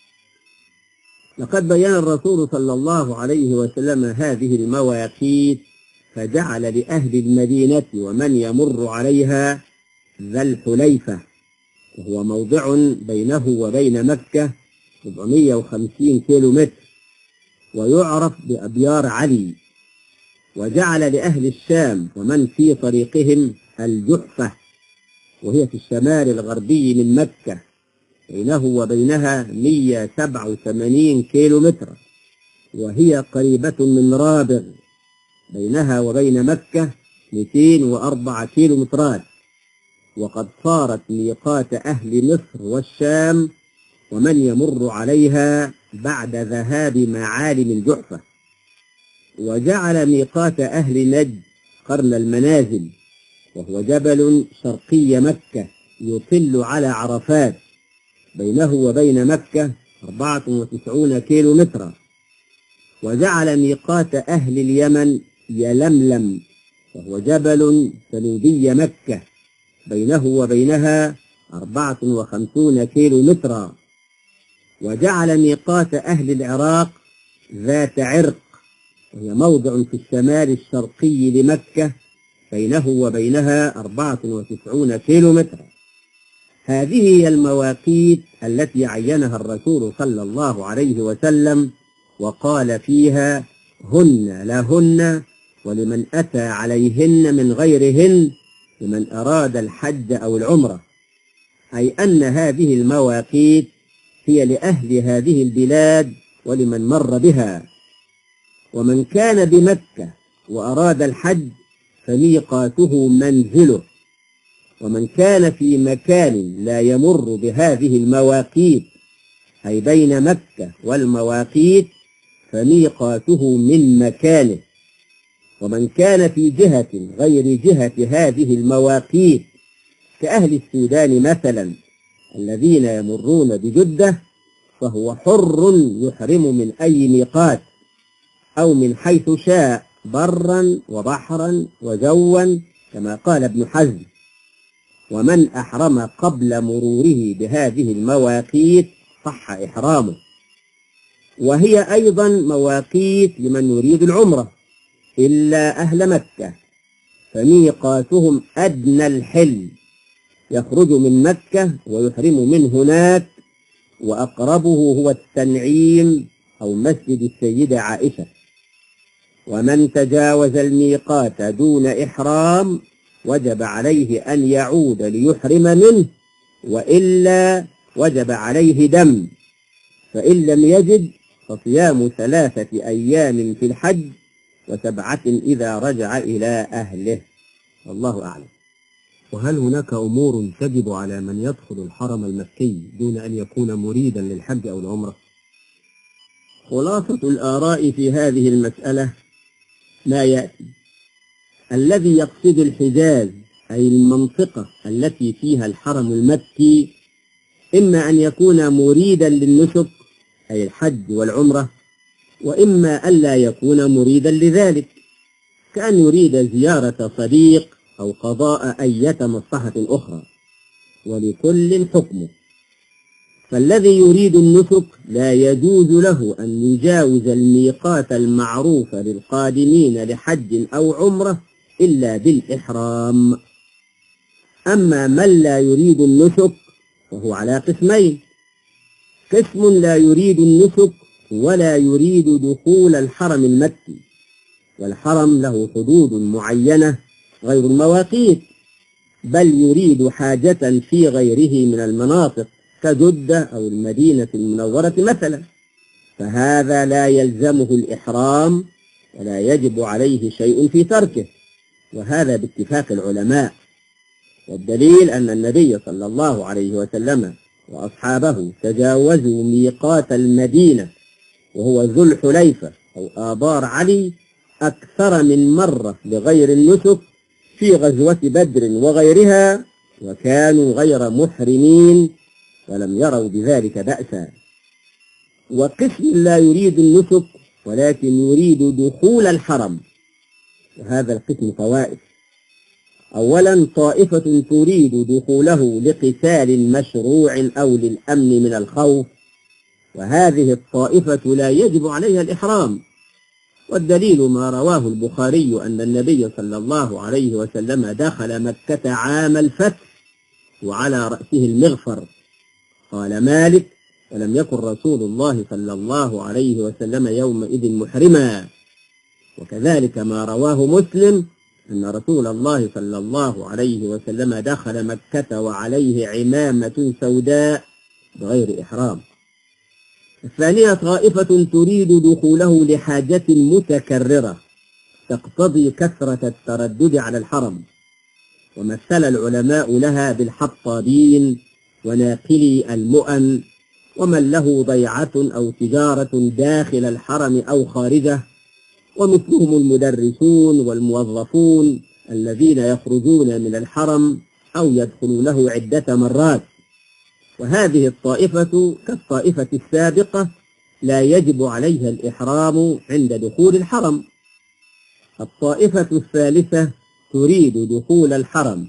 لقد بين الرسول صلى الله عليه وسلم هذه المواقيت، فجعل لأهل المدينة ومن يمر عليها ذا الحليفة، وهو موضع بينه وبين مكة سبعمائة وخمسين كيلو متر، ويعرف بأبيار علي. وجعل لأهل الشام ومن في طريقهم الجحفة، وهي في الشمال الغربي من مكة، بينه وبينها مئة وسبعة وثمانين كيلو متر، وهي قريبة من رابغ، بينها وبين مكة مئتين وأربعة كيلو مترات. وقد صارت ميقات أهل مصر والشام ومن يمر عليها بعد ذهاب معالم الجحفة. وجعل ميقات أهل نجد قرن المنازل، وهو جبل شرقي مكة يطل على عرفات، بينه وبين مكة أربعة وتسعين كيلو مترا. وجعل ميقات أهل اليمن يلملم، وهو جبل جنوبي مكة، بينه وبينها أربعة وخمسون كيلو مترا، وجعل ميقات أهل العراق ذات عرق، وهي موضع في الشمال الشرقي لمكة بينه وبينها أربعة وتسعون كيلو مترا. هذه هي المواقيت التي عينها الرسول صلى الله عليه وسلم، وقال فيها: هن لهن ولمن أتى عليهن من غيرهن لمن أراد الحج أو العمرة، أي أن هذه المواقيت هي لأهل هذه البلاد ولمن مر بها. ومن كان بمكة وأراد الحج فميقاته منزله، ومن كان في مكان لا يمر بهذه المواقيت أي بين مكة والمواقيت فميقاته من مكانه. ومن كان في جهة غير جهة هذه المواقيت كأهل السودان مثلا الذين يمرون بجدة فهو حر يحرم من أي ميقات أو من حيث شاء برا وبحرا وجوا كما قال ابن حزم. ومن أحرم قبل مروره بهذه المواقيت صح إحرامه. وهي أيضا مواقيت لمن يريد العمرة إلا أهل مكة، فميقاتهم أدنى الحل، يخرج من مكة ويحرم من هناك، وأقربه هو التنعيم أو مسجد السيدة عائشة. ومن تجاوز الميقات دون إحرام وجب عليه أن يعود ليحرم منه، وإلا وجب عليه دم، فإن لم يجد فصيام ثلاثة أيام في الحج وسبعة إذا رجع إلى أهله. والله أعلم. وهل هناك أمور تجب على من يدخل الحرم المكي دون أن يكون مريدا للحج أو العمرة؟ خلاصة الآراء في هذه المسألة ما يأتي: الذي يقصد الحجاز أي المنطقة التي فيها الحرم المكي إما أن يكون مريدا للنسك أي الحج والعمرة، وإما ألا يكون مريدا لذلك، كأن يريد زيارة صديق أو قضاء أية مصلحة أخرى، ولكل حكمه. فالذي يريد النسك لا يجوز له أن يجاوز الميقات المعروف للقادمين لحج أو عمرة إلا بالإحرام. أما من لا يريد النسك فهو على قسمين: قسم لا يريد النسك ولا يريد دخول الحرم المكي، والحرم له حدود معينة غير المواقيت، بل يريد حاجة في غيره من المناطق كجدة أو المدينة المنورة مثلا، فهذا لا يلزمه الإحرام ولا يجب عليه شيء في تركه، وهذا باتفاق العلماء. والدليل أن النبي صلى الله عليه وسلم وأصحابه تجاوزوا ميقات المدينة وهو ذو الحليفة أو آبار علي أكثر من مرة لغير النسك في غزوة بدر وغيرها، وكانوا غير محرمين ولم يروا بذلك بأسا. وقسم لا يريد النسك ولكن يريد دخول الحرم، وهذا القسم طوائف: أولا طائفة تريد دخوله لقتال مشروع أو للأمن من الخوف، وهذه الطائفة لا يجب عليها الإحرام، والدليل ما رواه البخاري أن النبي صلى الله عليه وسلم دخل مكة عام الفتح وعلى رأسه المغفر. قال مالك: ولم يكن رسول الله صلى الله عليه وسلم يومئذ محرما. وكذلك ما رواه مسلم أن رسول الله صلى الله عليه وسلم دخل مكة وعليه عمامة سوداء بغير إحرام. الثانية طائفة تريد دخوله لحاجة متكررة تقتضي كثرة التردد على الحرم، ومثل العلماء لها بالحطابين وناقلي المؤن ومن له ضيعة أو تجارة داخل الحرم أو خارجه، ومثلهم المدرسون والموظفون الذين يخرجون من الحرم أو يدخلونه عدة مرات. وهذه الطائفة كالطائفة السابقة لا يجب عليها الإحرام عند دخول الحرم. الطائفة الثالثة تريد دخول الحرم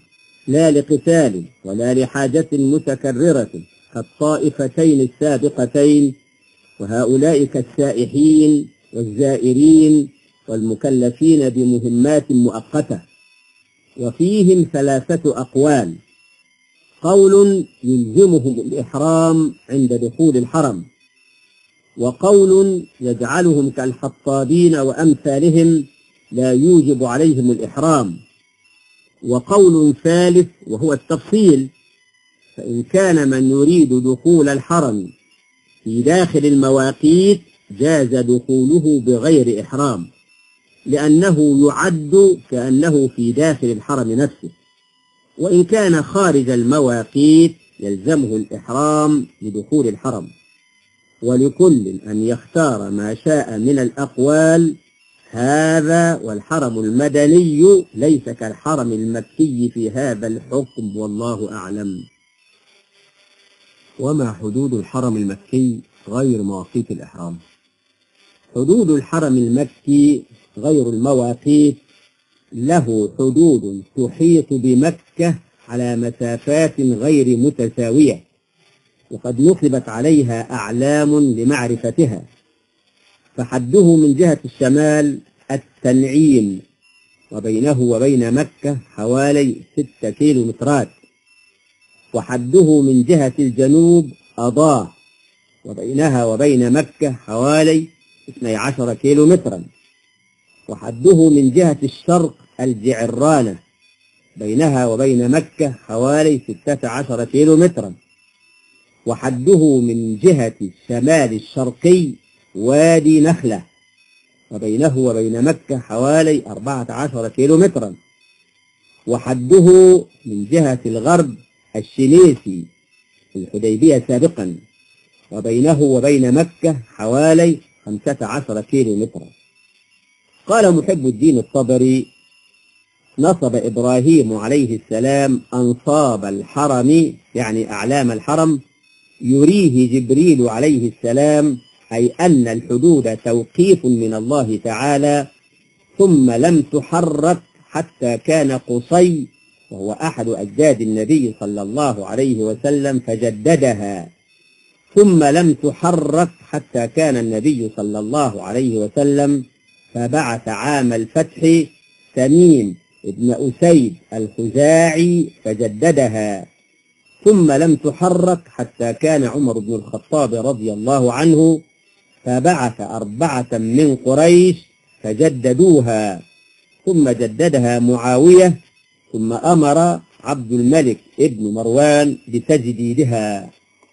لا لقتال ولا لحاجة متكررة كالطائفتين السابقتين، وهؤلاء كالسائحين والزائرين والمكلفين بمهمات مؤقتة. وفيهم ثلاثة أقوال: قول يلزمهم الإحرام عند دخول الحرم، وقول يجعلهم كالحطابين وأمثالهم لا يوجب عليهم الإحرام، وقول ثالث وهو التفصيل، فإن كان من يريد دخول الحرم في داخل المواقيت جاز دخوله بغير إحرام، لأنه يعد كأنه في داخل الحرم نفسه، وإن كان خارج المواقيت يلزمه الإحرام لدخول الحرم. ولكل أن يختار ما شاء من الأقوال، هذا والحرم المدني ليس كالحرم المكي في هذا الحكم، والله أعلم. وما حدود الحرم المكي غير مواقيت الإحرام؟ حدود الحرم المكي غير المواقيت له حدود تحيط بمكة على مسافات غير متساوية، وقد نصبت عليها أعلام لمعرفتها. فحده من جهة الشمال التنعيم، وبينه وبين مكة حوالي ستة كيلو مترات. وحده من جهة الجنوب أضاء، وبينها وبين مكة حوالي اثني عشر كيلو مترا. وحده من جهة الشرق الجعرانة، بينها وبين مكة حوالي ستة عشر كيلو مترا. وحده من جهة الشمال الشرقي وادي نخلة، وبينه وبين مكة حوالي أربعة عشر كيلو مترا. وحده من جهة الغرب الشنيسي الحديبية سابقا، وبينه وبين مكة حوالي خمسة عشر كيلو مترا. قال محب الدين الطبري: نصب إبراهيم عليه السلام أنصاب الحرم، يعني أعلام الحرم، يريه جبريل عليه السلام، أي أن الحدود توقيف من الله تعالى، ثم لم تحرك حتى كان قصي، وهو أحد أجداد النبي صلى الله عليه وسلم، فجددها، ثم لم تحرك حتى كان النبي صلى الله عليه وسلم، فبعث عام الفتح تميم ابن أسيد الخزاعي فجددها، ثم لم تحرك حتى كان عمر بن الخطاب رضي الله عنه، فبعث أربعة من قريش فجددوها، ثم جددها معاوية، ثم أمر عبد الملك ابن مروان بتجديدها.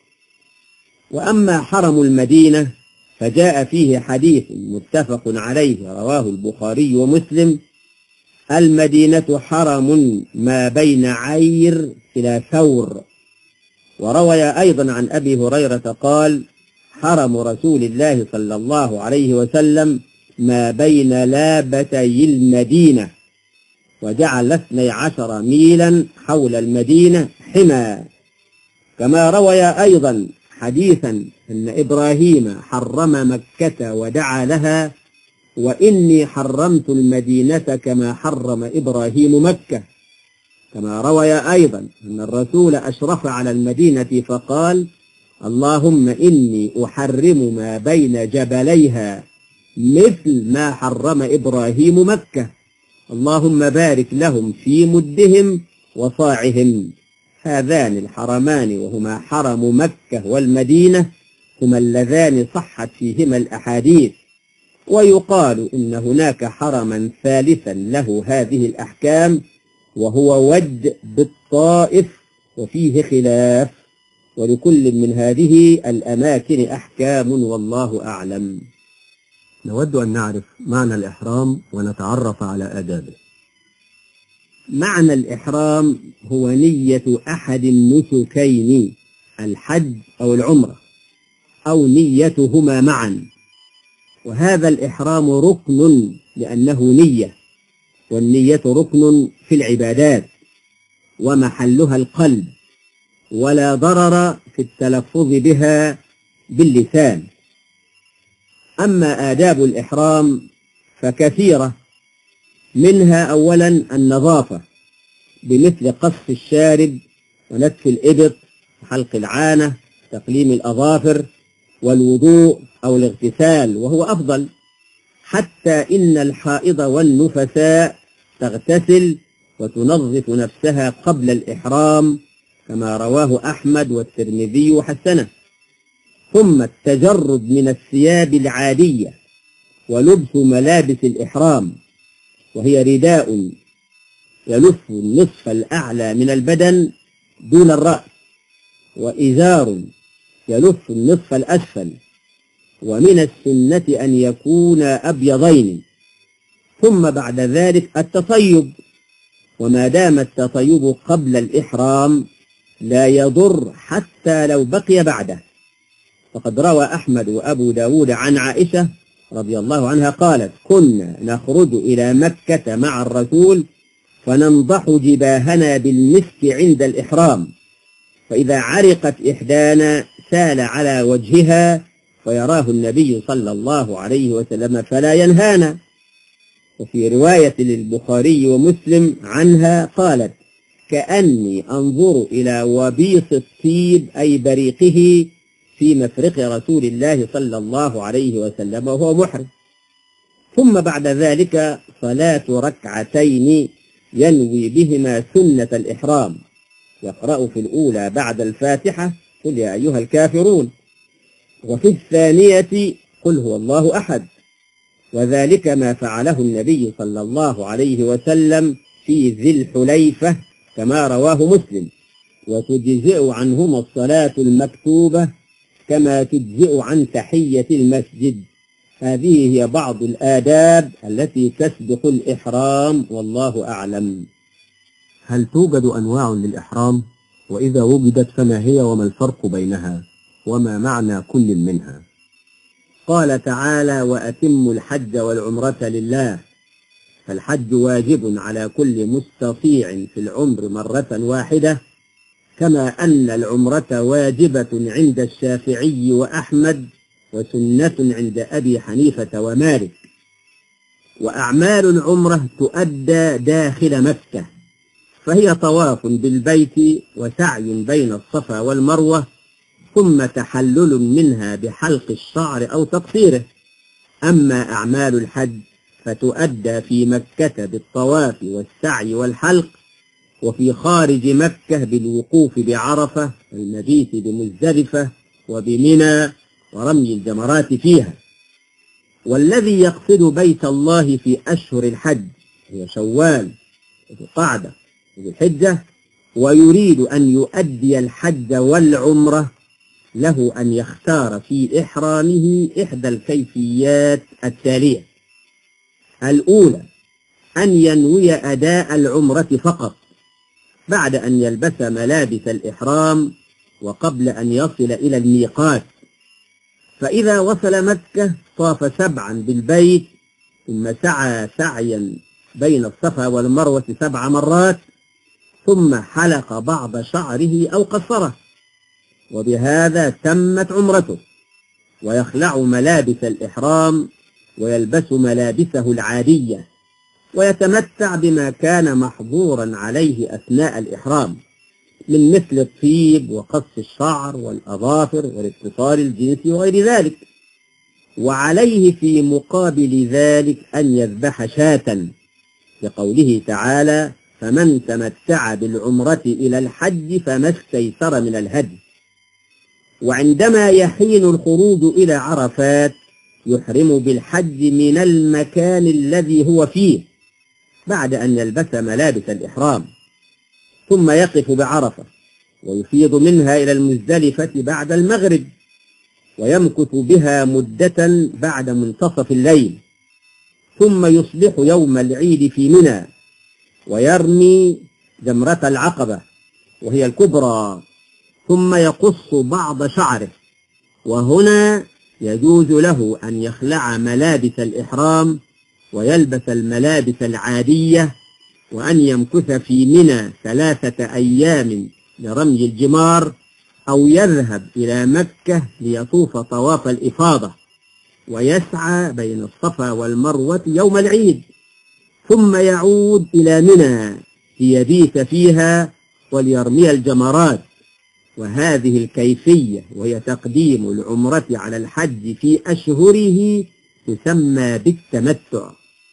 وأما حرم المدينة فجاء فيه حديث متفق عليه رواه البخاري ومسلم: المدينة حرم ما بين عير إلى ثور. وروي أيضا عن أبي هريرة قال: حرم رسول الله صلى الله عليه وسلم ما بين لابتي المدينة، وجعل اثني عشر ميلا حول المدينة حمى. كما روي أيضا حديثا أن إبراهيم حرم مكة ودعا لها: وإني حرمت المدينة كما حرم إبراهيم مكة. كما روي أيضا أن الرسول أشرف على المدينة فقال: اللهم إني أحرم ما بين جبليها مثل ما حرم إبراهيم مكة، اللهم بارك لهم في مدهم وصاعهم. هذان الحرمان وهما حرم مكة والمدينة هما اللذان صحت فيهما الأحاديث. ويقال إن هناك حرما ثالثا له هذه الأحكام، وهو ود بالطائف، وفيه خلاف، ولكل من هذه الأماكن أحكام، والله أعلم. نود أن نعرف معنى الإحرام ونتعرف على آدابه. معنى الإحرام هو نية أحد النسكين، الحج أو العمرة، أو نيتهما معا. وهذا الإحرام ركن لأنه نية، والنية ركن في العبادات، ومحلها القلب، ولا ضرر في التلفظ بها باللسان. أما آداب الإحرام فكثيرة، منها أولا النظافة، بمثل قص الشارب ونتف الإبط وحلق العانة تقليم الأظافر والوضوء أو الاغتسال، وهو أفضل، حتى إن الحائض والنفساء تغتسل وتنظف نفسها قبل الإحرام كما رواه أحمد والترمذي وحسنه. ثم التجرد من الثياب العادية ولبس ملابس الإحرام، وهي رداء يلف النصف الأعلى من البدن دون الرأس، وإزار يلف النصف الأسفل، ومن السنة أن يكون أبيضين. ثم بعد ذلك التطيب، وما دام التطيب قبل الإحرام لا يضر حتى لو بقي بعده، فقد روى أحمد وأبو داود عن عائشة رضي الله عنها قالت: كنا نخرج إلى مكة مع الرسول فننضح جباهنا بالمسك عند الإحرام، فإذا عرقت إحدانا سال على وجهها فيراه النبي صلى الله عليه وسلم فلا ينهانا. وفي رواية للبخاري ومسلم عنها قالت: كأني أنظر إلى وبيص الطيب أي بريقه في مفرق رسول الله صلى الله عليه وسلم وهو محرم. ثم بعد ذلك صلاة ركعتين ينوي بهما سنة الإحرام، يقرأ في الأولى بعد الفاتحة قل يا أيها الكافرون، وفي الثانية قل هو الله أحد، وذلك ما فعله النبي صلى الله عليه وسلم في ذي الحليفة كما رواه مسلم، وتجزئ عنهما الصلاة المكتوبة كما تجزئ عن تحية المسجد. هذه هي بعض الآداب التي تسبق الإحرام، والله أعلم. هل توجد أنواع للإحرام؟ وإذا وجدت فما هي وما الفرق بينها وما معنى كل منها؟ قال تعالى: وأتموا الحج والعمرة لله، فالحج واجب على كل مستطيع في العمر مرة واحدة، كما أن العمرة واجبة عند الشافعي وأحمد وسنة عند أبي حنيفة ومالك. وأعمال العمرة تؤدى داخل مكة، فهي طواف بالبيت وسعي بين الصفا والمروة، ثم تحلل منها بحلق الشعر أو تقصيره. أما أعمال الحج فتؤدى في مكة بالطواف والسعي والحلق، وفي خارج مكة بالوقوف بعرفة والمبيت بمزدلفة وبمنى ورمي الجمرات فيها. والذي يقصد بيت الله في أشهر الحج هي شوال وذي القعدة وذي الحجة، ويريد أن يؤدي الحج والعمرة، له أن يختار في إحرامه إحدى الكيفيات التالية: الأولى أن ينوي أداء العمرة فقط بعد أن يلبس ملابس الإحرام وقبل أن يصل إلى الميقات، فإذا وصل مكة طاف سبعا بالبيت، ثم سعى سعيا بين الصفا والمروة سبع مرات، ثم حلق بعض شعره أو قصره، وبهذا تمت عمرته، ويخلع ملابس الإحرام ويلبس ملابسه العادية، ويتمتع بما كان محظورا عليه أثناء الإحرام من مثل الطيب وقص الشعر والأظافر والاتصال الجنسي وغير ذلك. وعليه في مقابل ذلك أن يذبح شاة، لقوله تعالى: فمن تمتع بالعمرة إلى الحج فما استيسر من الهدي. وعندما يحين الخروج إلى عرفات يحرم بالحج من المكان الذي هو فيه بعد أن يلبس ملابس الإحرام، ثم يقف بعرفة ويفيض منها إلى المزدلفة بعد المغرب، ويمكث بها مدة بعد منتصف الليل، ثم يصبح يوم العيد في منى ويرمي جمرة العقبة وهي الكبرى، ثم يقص بعض شعره. وهنا يجوز له أن يخلع ملابس الإحرام ويلبس الملابس العادية، وأن يمكث في منى ثلاثة أيام لرمي الجمار، أو يذهب إلى مكة ليطوف طواف الإفاضة ويسعى بين الصفا والمروة يوم العيد، ثم يعود إلى منى ليبيت فيها وليرمي الجمرات. وهذه الكيفية وهي تقديم العمرة على الحج في أشهره تسمى بالتمتع.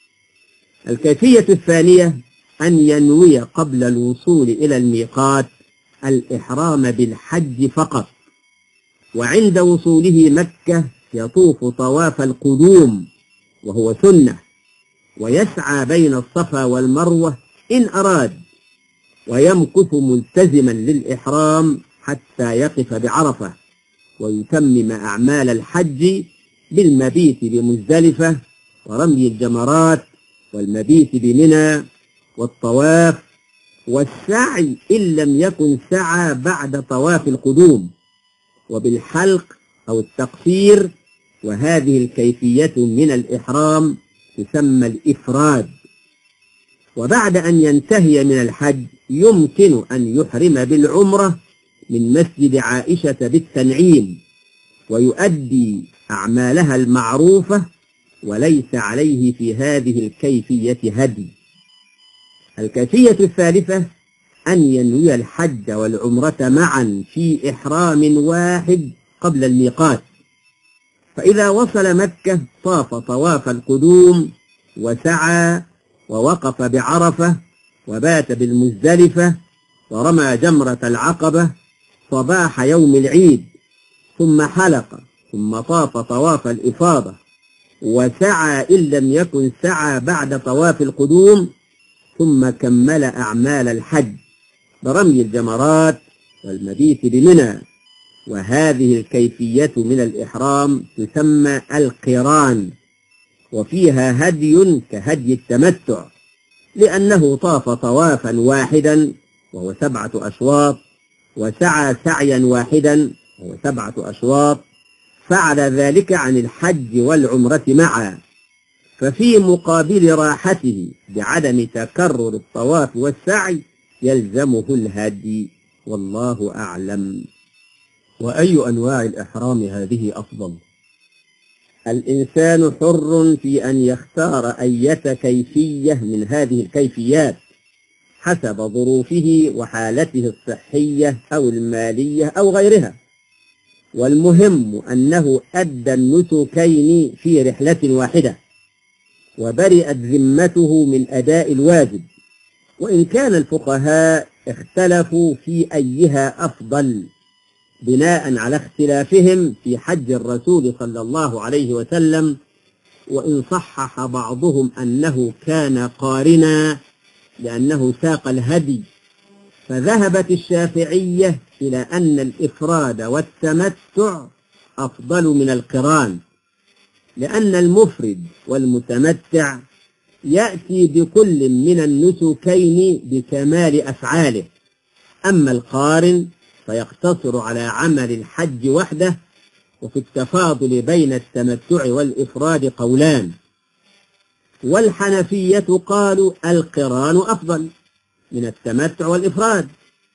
الكيفية الثانية أن ينوي قبل الوصول إلى الميقات الإحرام بالحج فقط، وعند وصوله مكة يطوف طواف القدوم وهو سنة، ويسعى بين الصفا والمروة إن أراد، ويمكث ملتزما للإحرام حتى يقف بعرفة، ويتمم أعمال الحج بالمبيت بمزدلفة ورمي الجمرات والمبيت بمنى والطواف والسعي إن لم يكن سعى بعد طواف القدوم، وبالحلق أو التقصير. وهذه الكيفية من الإحرام تسمى الإفراد. وبعد أن ينتهي من الحج يمكن أن يحرم بالعمرة من مسجد عائشة بالتنعيم ويؤدي أعمالها المعروفة، وليس عليه في هذه الكيفية هدي. الكيفية الثالثة أن ينوي الحج والعمرة معا في إحرام واحد قبل الميقات، فإذا وصل مكة طاف طواف القدوم وسعى ووقف بعرفة وبات بالمزدلفة ورمى جمرة العقبة صباح يوم العيد، ثم حلق، ثم طاف طواف الإفاضة وسعى إن لم يكن سعى بعد طواف القدوم، ثم كمل أعمال الحج برمي الجمرات والمبيت بمنى. وهذه الكيفية من الإحرام تسمى القران، وفيها هدي كهدي التمتع، لأنه طاف طوافا واحدا وهو سبعة أشواط، وسعى سعيا واحدا وهو سبعة أشواط، فعل ذلك عن الحج والعمرة معا، ففي مقابل راحته بعدم تكرر الطواف والسعي يلزمه الهدي، والله أعلم. وأي أنواع الإحرام هذه أفضل؟ الإنسان حر في أن يختار أية كيفية من هذه الكيفيات حسب ظروفه وحالته الصحية أو المالية أو غيرها، والمهم أنه أدى النسكين في رحلة واحدة وبرئت ذمته من أداء الواجب. وإن كان الفقهاء اختلفوا في أيها أفضل بناء على اختلافهم في حج الرسول صلى الله عليه وسلم، وإن صحح بعضهم أنه كان قارنا لأنه ساق الهدي، فذهبت الشافعية إلى أن الإفراد والتمتع أفضل من القران، لأن المفرد والمتمتع يأتي بكل من النسكين بكمال أفعاله، أما القارن فيقتصر على عمل الحج وحده. وفي التفاضل بين التمتع والإفراد قولان، والحنفية قالوا القران أفضل من التمتع والإفراد،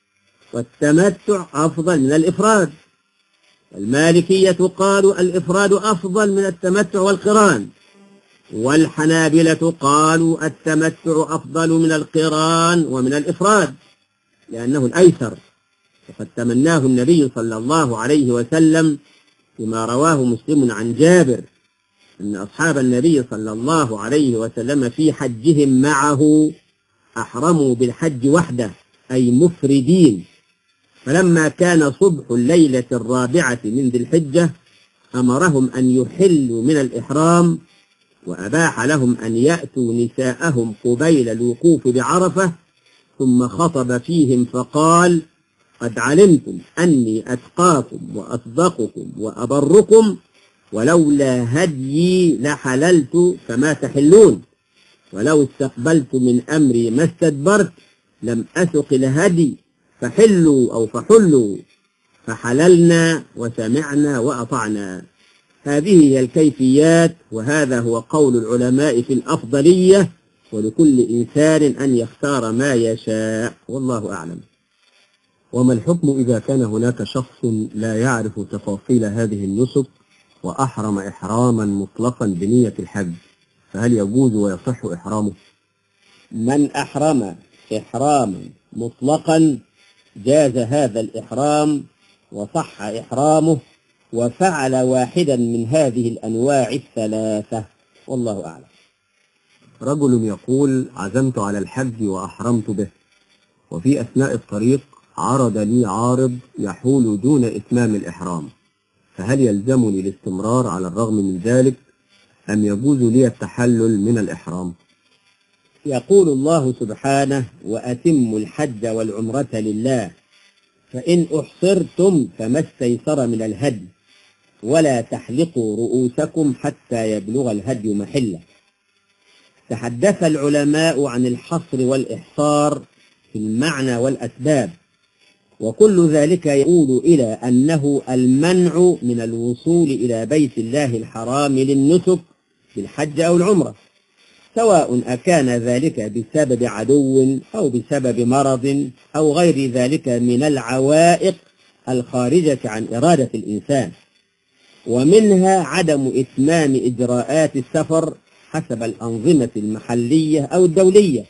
والتمتع أفضل من الإفراد، والمالكية قالوا الإفراد أفضل من التمتع والقران، والحنابلة قالوا التمتع أفضل من القران ومن الإفراد لأنه الأيسر. وقد تمناه النبي صلى الله عليه وسلم فيما رواه مسلم عن جابر أن أصحاب النبي صلى الله عليه وسلم في حجهم معه أحرموا بالحج وحده أي مفردين، فلما كان صبح الليلة الرابعة من ذي الحجة أمرهم أن يحلوا من الإحرام، وأباح لهم أن يأتوا نساءهم قبيل الوقوف بعرفة، ثم خطب فيهم فقال: قد علمتم أني أتقاكم وأصدقكم وأبركم، ولولا هديي لحللت فما تحلون، ولو استقبلت من أمري ما استدبرت لم أسق الهدي، فحلوا أو فحلوا، فحللنا وسمعنا وأطعنا. هذه هي الكيفيات، وهذا هو قول العلماء في الأفضلية، ولكل إنسان أن يختار ما يشاء، والله أعلم. وما الحكم إذا كان هناك شخص لا يعرف تفاصيل هذه النسك وأحرم إحراما مطلقا بنية الحج، فهل يجوز ويصح إحرامه؟ من أحرم إحراما مطلقا جاز هذا الإحرام وصح إحرامه وفعل واحدا من هذه الأنواع الثلاثة، والله أعلم. رجل يقول: عزمت على الحج وأحرمت به، وفي أثناء الطريق عرض لي عارض يحول دون إتمام الإحرام، فهل يلزمني الاستمرار على الرغم من ذلك أم يجوز لي التحلل من الإحرام؟ يقول الله سبحانه: وأتموا الحج والعمرة لله، فإن أحصرتم فما استيسر من الهدي، ولا تحلقوا رؤوسكم حتى يبلغ الهدي محله. تحدث العلماء عن الحصر والإحصار في المعنى والأسباب، وكل ذلك يؤول إلى أنه المنع من الوصول إلى بيت الله الحرام للنسك في الحج أو العمرة، سواء أكان ذلك بسبب عدو أو بسبب مرض أو غير ذلك من العوائق الخارجة عن إرادة الإنسان، ومنها عدم إتمام إجراءات السفر حسب الأنظمة المحلية أو الدولية،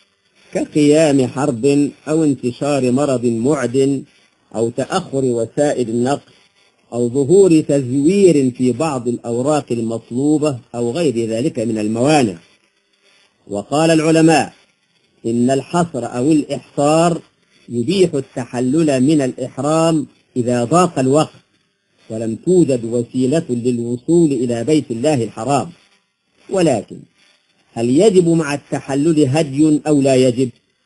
كقيام حرب أو انتشار مرض معد أو تأخر وسائل النقل أو ظهور تزوير في بعض الأوراق المطلوبة أو غير ذلك من الموانع. وقال العلماء إن الحصر أو الإحصار يبيح التحلل من الإحرام إذا ضاق الوقت ولم توجد وسيلة للوصول إلى بيت الله الحرام، ولكن هل يجب مع التحلل هدي أو لا يجب؟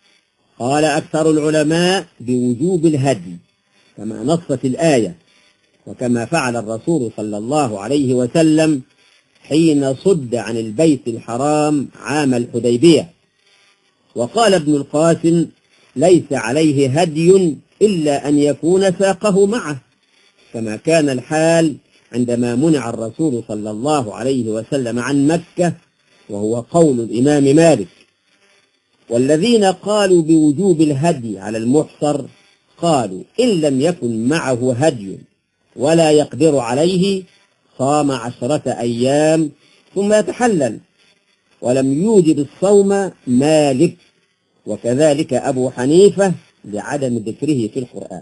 قال أكثر العلماء بوجوب الهدي كما نصت الآية، وكما فعل الرسول صلى الله عليه وسلم حين صد عن البيت الحرام عام الحديبية. وقال ابن القاسم: ليس عليه هدي إلا أن يكون ساقه معه، كما كان الحال عندما منع الرسول صلى الله عليه وسلم عن مكة، وهو قول الإمام مالك. والذين قالوا بوجوب الهدي على المحصر قالوا إن لم يكن معه هدي ولا يقدر عليه صام عشرة أيام ثم يتحلل، ولم يوجب الصوم مالك، وكذلك أبو حنيفة لعدم ذكره في القرآن.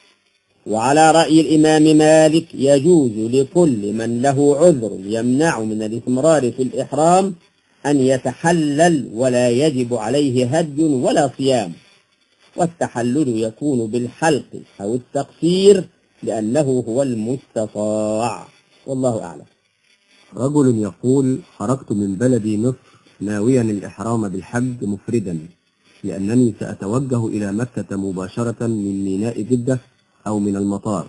وعلى رأي الإمام مالك يجوز لكل من له عذر يمنع من الاستمرار في الإحرام أن يتحلل ولا يجب عليه هدي ولا صيام، والتحلل يكون بالحلق أو التقصير لأنه هو المستطاع، والله أعلم. رجل يقول: خرجت من بلدي مصر ناويا الإحرام بالحج مفردا، لأنني سأتوجه إلى مكة مباشرة من ميناء جدة أو من المطار،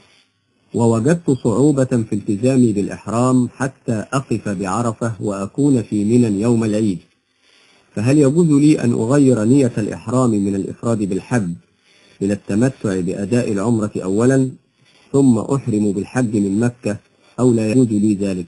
ووجدت صعوبة في التزامي بالإحرام حتى أقف بعرفة وأكون في منى يوم العيد، فهل يجوز لي أن أغير نية الإحرام من الإفراد بالحج إلى التمتع بأداء العمرة أولا ثم أحرم بالحج من مكة، أو لا يجوز لي ذلك؟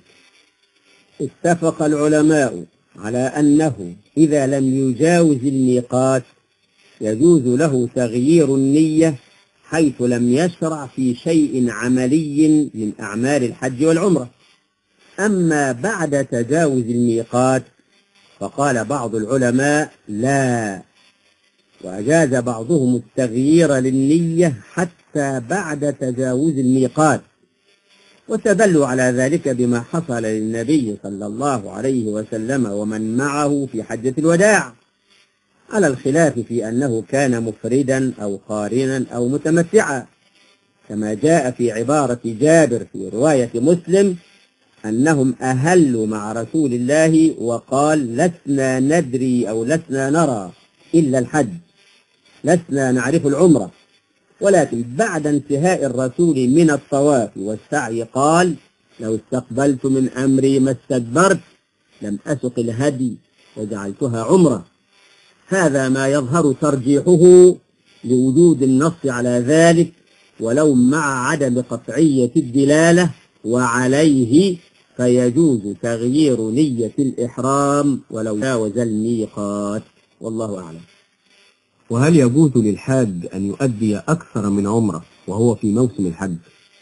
اتفق العلماء على أنه إذا لم يجاوز الميقات يجوز له تغيير النية حيث لم يشرع في شيء عملي من أعمال الحج والعمرة. أما بعد تجاوز الميقات فقال بعض العلماء لا، وأجاز بعضهم التغيير للنية حتى بعد تجاوز الميقات، واستدلوا على ذلك بما حصل للنبي صلى الله عليه وسلم ومن معه في حجة الوداع، على الخلاف في أنه كان مفردا أو قارنا أو متمتعا، كما جاء في عبارة جابر في رواية مسلم أنهم أهلوا مع رسول الله وقال: لسنا ندري أو لسنا نرى إلا الحج، لسنا نعرف العمرة. ولكن بعد انتهاء الرسول من الطواف والسعي قال: لو استقبلت من أمري ما استدبرت لم أسق الهدي وجعلتها عمرة. هذا ما يظهر ترجيحه لوجود النص على ذلك ولو مع عدم قطعية الدلالة، وعليه فيجوز تغيير نية الإحرام ولو جاوز الميقات، والله أعلم. وهل يجوز للحاج أن يؤدي أكثر من عمرة وهو في موسم الحج؟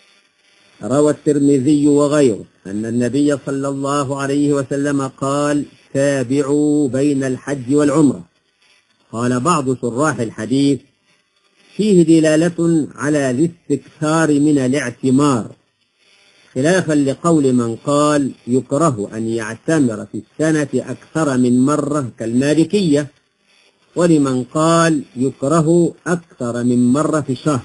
روى الترمذي وغيره أن النبي صلى الله عليه وسلم قال: تابعوا بين الحج والعمرة، قال بعض شراح الحديث: فيه دلالة على الاستكثار من الاعتمار، خلافا لقول من قال يكره أن يعتمر في السنة أكثر من مرة كالمالكية، ولمن قال يكره أكثر من مرة في الشهر.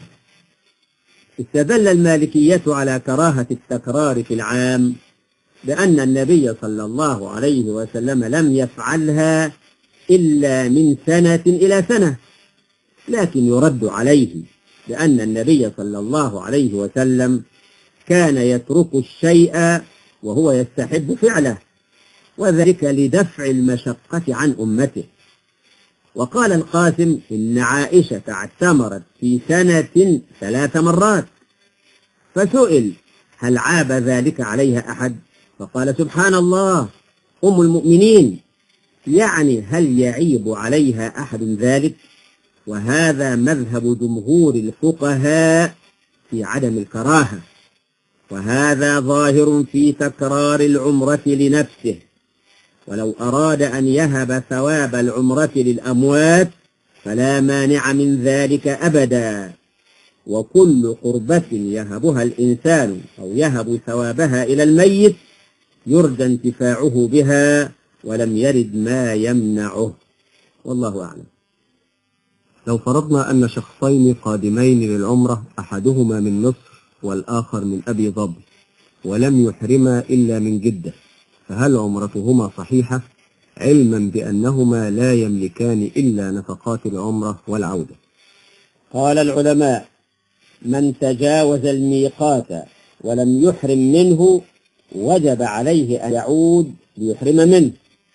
استدل المالكية على كراهة التكرار في العام بأن النبي صلى الله عليه وسلم لم يفعلها إلا من سنة إلى سنة، لكن يرد عليه بأن النبي صلى الله عليه وسلم كان يترك الشيء وهو يستحب فعله، وذلك لدفع المشقة عن أمته. وقال القاسم: إن عائشة اعتمرت في سنة ثلاث مرات، فسئل: هل عاب ذلك عليها أحد؟ فقال: سبحان الله، أم المؤمنين، يعني هل يعيب عليها أحد ذلك؟ وهذا مذهب جمهور الفقهاء في عدم الكراهة، وهذا ظاهر في تكرار العمرة لنفسه، ولو أراد أن يهب ثواب العمرة للأموات فلا مانع من ذلك أبدا، وكل قربة يهبها الإنسان أو يهب ثوابها إلى الميت يرجى انتفاعه بها، ولم يرد ما يمنعه، والله أعلم. لو فرضنا أن شخصين قادمين للعمرة، أحدهما من مصر والآخر من أبي ظبي، ولم يحرما إلا من جدة، فهل عمرتهما صحيحة، علما بأنهما لا يملكان إلا نفقات العمرة والعودة؟ قال العلماء: من تجاوز الميقات ولم يحرم منه وجب عليه أن يعود ليحرم منه،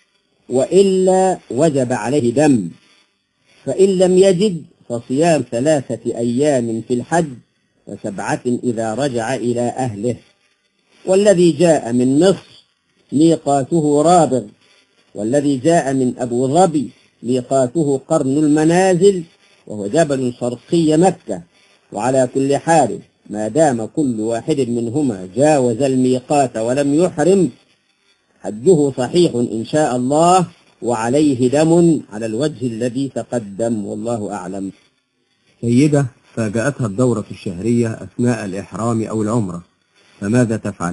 وإلا وجب عليه دم، فإن لم يجد فصيام ثلاثة أيام في الحج وسبعة إذا رجع إلى أهله. والذي جاء من مصر ميقاته رابغ، والذي جاء من أبو ظبي ميقاته قرن المنازل، وهو جبل شرقي مكة. وعلى كل حال ما دام كل واحد منهما جاوز الميقات ولم يحرم حجه صحيح إن شاء الله، وعليه دم على الوجه الذي تقدم، والله أعلم. سيدة فاجأتها الدورة الشهرية أثناء الإحرام أو العمرة، فماذا تفعل؟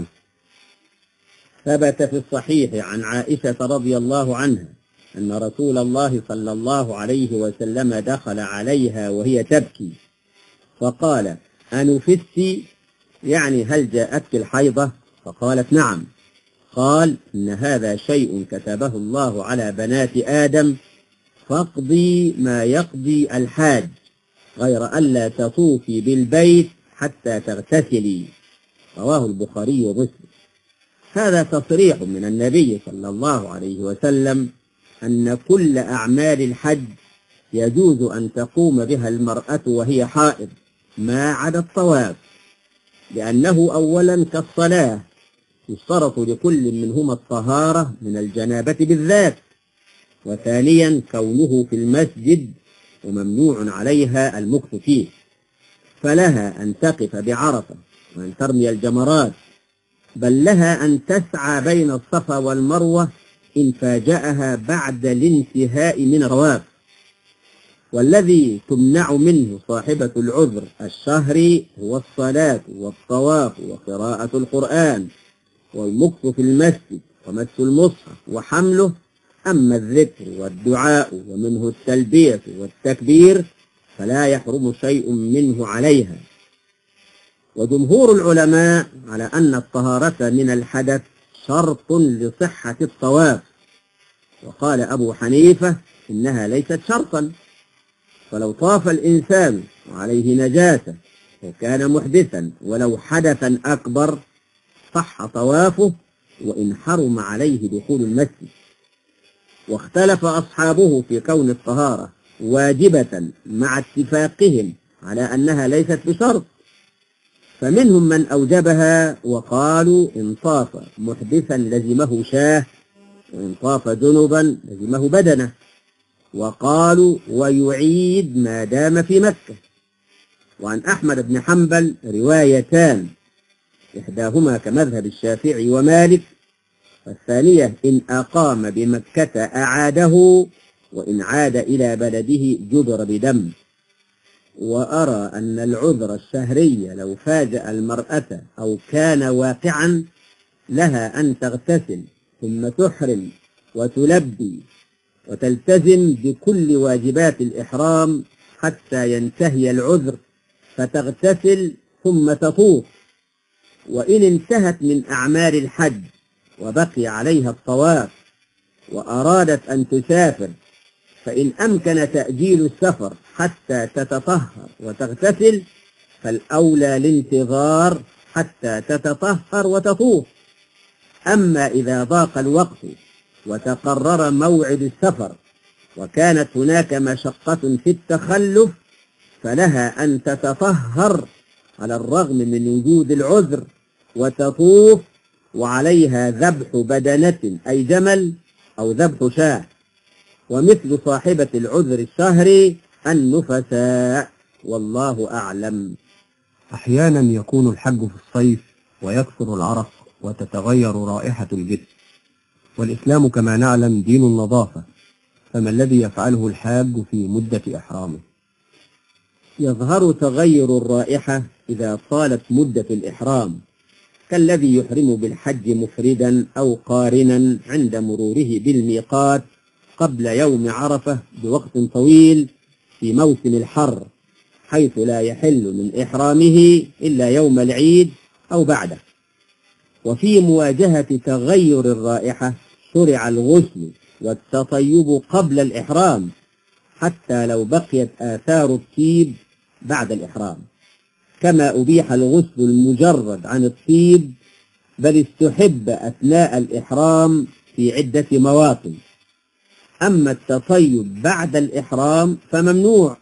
ثبت في الصحيح عن عائشة رضي الله عنها أن رسول الله صلى الله عليه وسلم دخل عليها وهي تبكي فقال: أنفست؟ يعني هل جاءتك الحيضة؟ فقالت: نعم. قال: إن هذا شيء كتبه الله على بنات آدم، فاقضي ما يقضي الحاج، غير ألا تطوفي بالبيت حتى تغتسلي. رواه البخاري ومسلم. هذا تصريح من النبي صلى الله عليه وسلم أن كل أعمال الحج يجوز أن تقوم بها المرأة وهي حائض ما عدا الطواف، لأنه أولا كالصلاة يشترط لكل منهما الطهارة من الجنابة بالذات، وثانيا كونه في المسجد وممنوع عليها المكث فيه، فلها أن تقف بعرفة وأن ترمي الجمرات، بل لها أن تسعى بين الصفا والمروة إن فاجأها بعد الانتهاء من الطواف. والذي تمنع منه صاحبة العذر الشهري هو الصلاة والطواف وقراءة القرآن والمكث في المسجد ومس المصحف وحمله. أما الذكر والدعاء ومنه التلبية والتكبير فلا يحرم شيء منه عليها. وجمهور العلماء على أن الطهارة من الحدث شرط لصحة الطواف، وقال أبو حنيفة إنها ليست شرطا، فلو طاف الإنسان وعليه نجاسة وكان محدثا ولو حدثا أكبر صح طوافه وإن حرم عليه دخول المسجد. واختلف أصحابه في كون الطهارة واجبة مع اتفاقهم على أنها ليست بشرط، فمنهم من أوجبها وقالوا إن طاف محدثا لزمه شاه، وإن طاف جنبا لزمه بدنه، وقالوا ويعيد ما دام في مكة. وعن أحمد بن حنبل روايتان، إحداهما كمذهب الشافعي ومالك، والثانية إن أقام بمكة أعاده وإن عاد إلى بلده جبر بدم. وأرى أن العذر الشهري لو فاجأ المرأة أو كان واقعا لها أن تغتسل ثم تحرم وتلبي وتلتزم بكل واجبات الإحرام حتى ينتهي العذر، فتغتسل ثم تطوف. وإن انتهت من أعمال الحج وبقي عليها الطواف وأرادت أن تسافر، فإن أمكن تأجيل السفر حتى تتطهر وتغتسل فالأولى الانتظار حتى تتطهر وتطوف. أما إذا ضاق الوقت وتقرر موعد السفر وكانت هناك مشقة في التخلف فلها أن تتطهر على الرغم من وجود العذر وتطوف، وعليها ذبح بدنة أي جمل أو ذبح شاة. ومثل صاحبة العذر الشهري النفساء، والله أعلم. أحيانا يكون الحج في الصيف ويكثر العرق وتتغير رائحة الجسم، والإسلام كما نعلم دين النظافة، فما الذي يفعله الحاج في مدة إحرامه؟ يظهر تغير الرائحة إذا طالت مدة الإحرام، كالذي يحرم بالحج مفردا أو قارنا عند مروره بالميقات قبل يوم عرفة بوقت طويل في موسم الحر، حيث لا يحل من إحرامه إلا يوم العيد أو بعده. وفي مواجهة تغير الرائحة شرع الغسل والتطيب قبل الإحرام حتى لو بقيت آثار الطيب بعد الإحرام، كما أبيح الغسل المجرد عن الطيب، بل استحب أثناء الإحرام في عدة مواطن. أما التطيب بعد الإحرام فممنوع،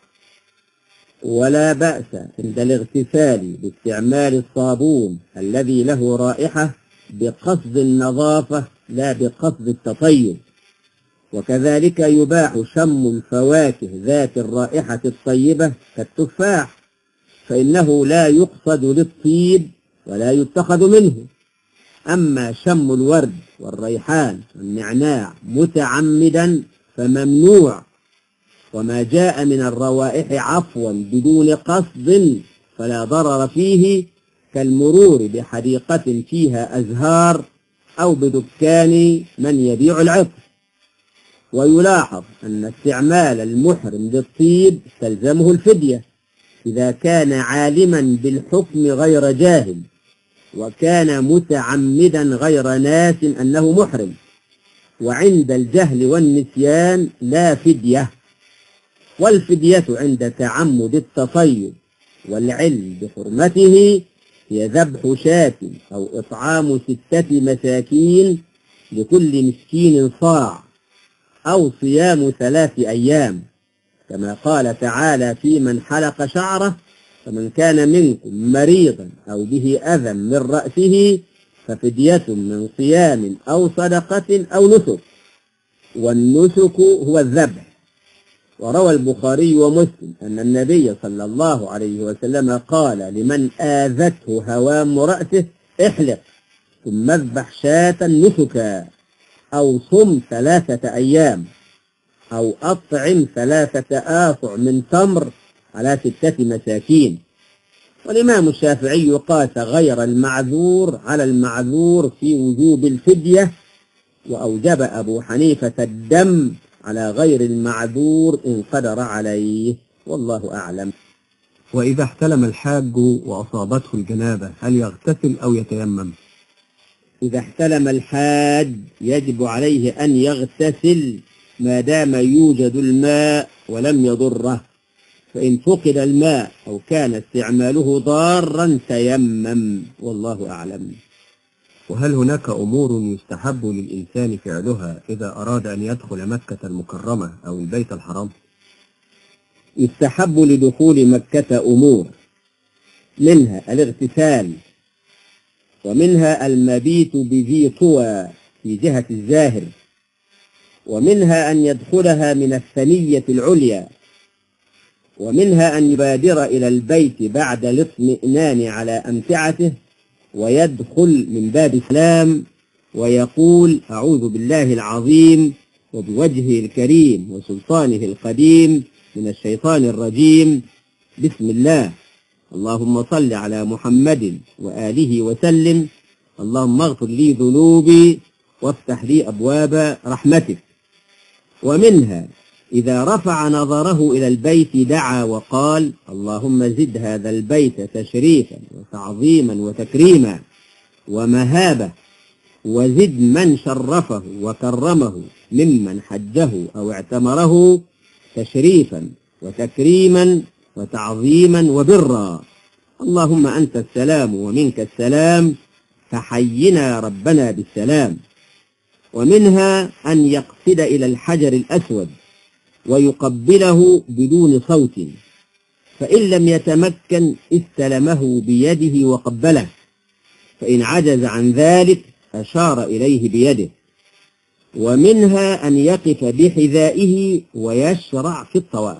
ولا بأس عند الاغتسال باستعمال الصابون الذي له رائحة بقصد النظافة لا بقصد التطيب. وكذلك يباح شم الفواكه ذات الرائحة الطيبة كالتفاح، فإنه لا يقصد للطيب ولا يتخذ منه. أما شم الورد والريحان والنعناع متعمدا فممنوع. وما جاء من الروائح عفوا بدون قصد فلا ضرر فيه، كالمرور بحديقة فيها أزهار أو بدكان من يبيع العطر. ويلاحظ أن استعمال المحرم للطيب تلزمه الفدية إذا كان عالما بالحكم غير جاهل، وكان متعمدا غير ناس أنه محرم. وعند الجهل والنسيان لا فدية. والفدية عند تعمد التطيب والعلم بحرمته هي ذبح شاة أو إطعام ستة مساكين لكل مسكين صاع، أو صيام ثلاث أيام، كما قال تعالى في من حلق شعره: فمن كان منكم مريضا أو به أذى من رأسه ففدية من صيام أو صدقة أو نسك. والنسك هو الذبح. وروى البخاري ومسلم أن النبي صلى الله عليه وسلم قال لمن آذته هوام رأسه: احلق ثم اذبح شاة نسكا، أو صم ثلاثة أيام، أو أطعم ثلاثة آصع من تمر على ستة مساكين. والإمام الشافعي قاس غير المعذور على المعذور في وجوب الفدية، وأوجب أبو حنيفة الدم على غير المعذور إن قدر عليه، والله أعلم. وإذا احتلم الحاج وأصابته الجنابة هل يغتسل أو يتيمم؟ إذا احتلم الحاج يجب عليه أن يغتسل ما دام يوجد الماء ولم يضره، فإن فقد الماء أو كان استعماله ضارا تيمم، والله أعلم. وهل هناك أمور يستحب للإنسان فعلها إذا أراد أن يدخل مكة المكرمة أو البيت الحرام؟ يستحب لدخول مكة أمور، منها الاغتسال، ومنها المبيت بذي طوى في جهة الزاهر، ومنها أن يدخلها من الثنية العليا، ومنها أن يبادر إلى البيت بعد الاطمئنان على أمتعته ويدخل من باب السلام ويقول: أعوذ بالله العظيم وبوجهه الكريم وسلطانه القديم من الشيطان الرجيم. بسم الله. اللهم صل على محمد وآله وسلم. اللهم اغفر لي ذنوبي وافتح لي أبواب رحمتك. ومنها إذا رفع نظره إلى البيت دعا وقال: اللهم زد هذا البيت تشريفا وتعظيما وتكريما ومهابة، وزد من شرفه وكرمه ممن حجه أو اعتمره تشريفا وتكريما وتعظيما وبرا. اللهم أنت السلام ومنك السلام، فحينا ربنا بالسلام. ومنها أن يقصد إلى الحجر الأسود ويقبله بدون صوت، فإن لم يتمكن استلمه بيده وقبله، فإن عجز عن ذلك أشار إليه بيده. ومنها أن يقف بحذائه ويشرع في الطواف،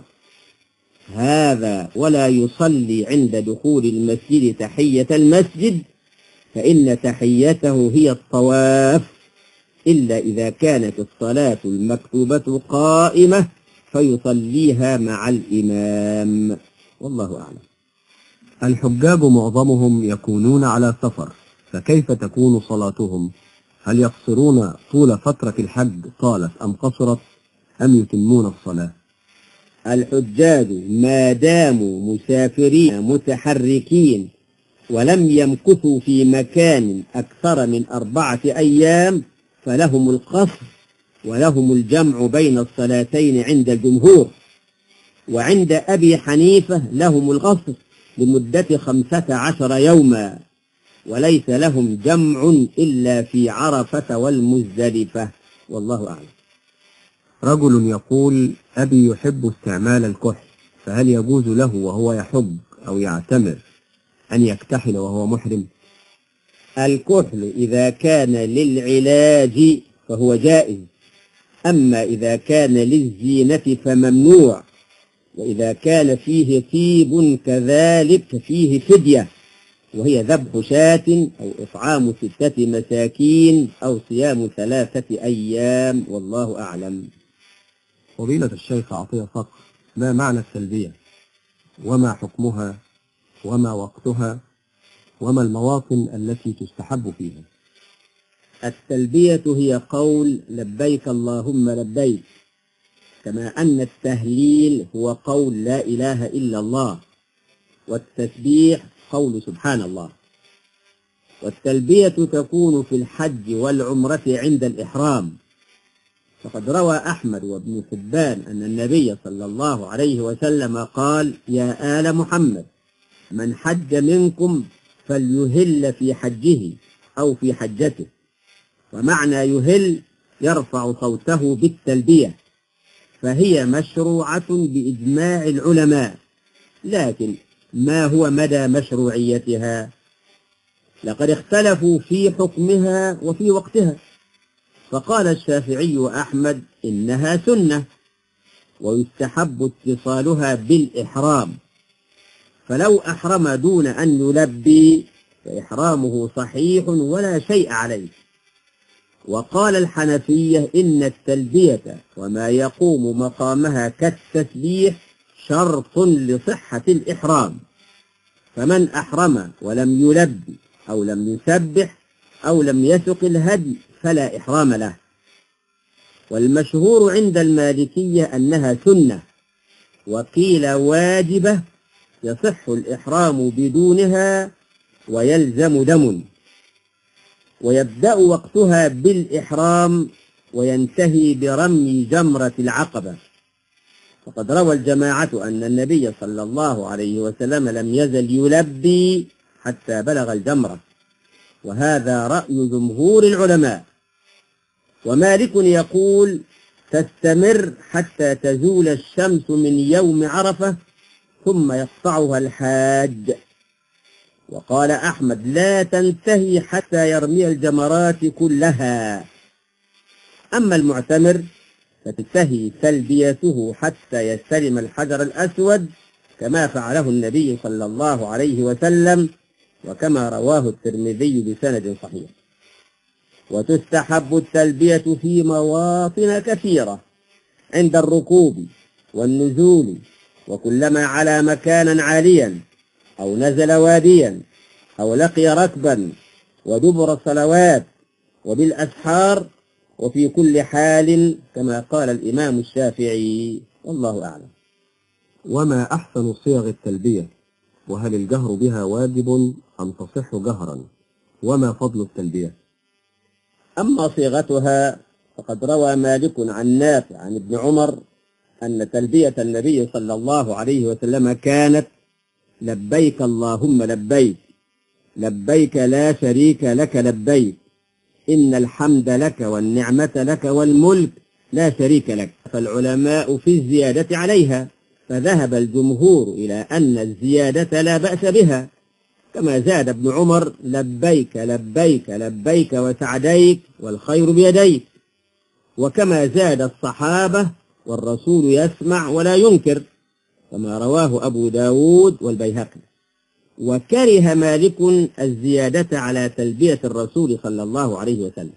هذا ولا يصلي عند دخول المسجد تحية المسجد، فإن تحيته هي الطواف، إلا إذا كانت الصلاة المكتوبة قائمة فيصليها مع الإمام، والله أعلم. الحجاج معظمهم يكونون على سفر، فكيف تكون صلاتهم؟ هل يقصرون طول فترة الحج طالت أم قصرت، أم يتمون الصلاة؟ الحجاج ما داموا مسافرين متحركين ولم يمكثوا في مكان أكثر من أربعة أيام فلهم القصر، ولهم الجمع بين الصلاتين عند الجمهور. وعند أبي حنيفة لهم القصر لمدة خمسة عشر يوما، وليس لهم جمع إلا في عرفة والمزدلفة، والله أعلم. رجل يقول: أبي يحب استعمال الكحل، فهل يجوز له وهو يحج أو يعتمر أن يكتحل وهو محرم؟ الكحل إذا كان للعلاج فهو جائز، أما إذا كان للزينة فممنوع، وإذا كان فيه طيب كذلك فيه فدية، وهي ذبح شاة أو إطعام ستة مساكين أو صيام ثلاثة أيام، والله أعلم. فضيلة الشيخ عطية صقر، ما معنى التلبية؟ وما حكمها؟ وما وقتها؟ وما المواطن التي تستحب فيها؟ التلبية هي قول لبيك اللهم لبيك، كما أن التهليل هو قول لا إله إلا الله، والتسبيح قول سبحان الله. والتلبية تكون في الحج والعمرة عند الإحرام، فقد روى أحمد وابن حبان أن النبي صلى الله عليه وسلم قال: يا آل محمد، من حج منكم فليهل في حجه أو في حجته. ومعنى يهل يرفع صوته بالتلبية، فهي مشروعة بإجماع العلماء، لكن ما هو مدى مشروعيتها؟ لقد اختلفوا في حكمها وفي وقتها، فقال الشافعي وأحمد إنها سنة ويستحب اتصالها بالإحرام، فلو أحرم دون أن يلبي فإحرامه صحيح ولا شيء عليه. وقال الحنفية إن التلبية وما يقوم مقامها كالتسبيح شرط لصحة الإحرام، فمن أحرم ولم يلبي أو لم يسبح أو لم يسق الهدي فلا إحرام له. والمشهور عند المالكية أنها سنة، وقيل واجبة يصح الإحرام بدونها ويلزم دم، ويبدأ وقتها بالإحرام وينتهي برمي جمرة العقبة. فقد روى الجماعة أن النبي صلى الله عليه وسلم لم يزل يلبي حتى بلغ الجمرة، وهذا رأي جمهور العلماء. ومالك يقول: تستمر حتى تزول الشمس من يوم عرفة ثم يقطعها الحاج. وقال أحمد: لا تنتهي حتى يرمي الجمرات كلها. أما المعتمر فتنتهي تلبيته حتى يستلم الحجر الأسود، كما فعله النبي صلى الله عليه وسلم، وكما رواه الترمذي بسند صحيح. وتستحب التلبية في مواطن كثيرة: عند الركوب والنزول، وكلما على مكانا عاليا أو نزل واديا أو لقي ركبا، ودبر الصلوات، وبالأسحار، وفي كل حال، كما قال الإمام الشافعي، والله أعلم. وما أحسن صيغ التلبية؟ وهل الجهر بها واجب أم تصح جهرا؟ وما فضل التلبية؟ أما صيغتها فقد روى مالك عن نافع عن ابن عمر أن تلبية النبي صلى الله عليه وسلم كانت: لبيك اللهم لبيك، لبيك لا شريك لك لبيك، إن الحمد لك والنعمة لك والملك لا شريك لك. فالعلماء في الزيادة عليها، فذهب الجمهور إلى أن الزيادة لا بأس بها، كما زاد ابن عمر: لبيك لبيك لبيك وسعديك والخير بيديك، وكما زاد الصحابة: والرسول يسمع ولا ينكر، كما رواه أبو داود والبيهقي. وكره مالك الزيادة على تلبية الرسول صلى الله عليه وسلم.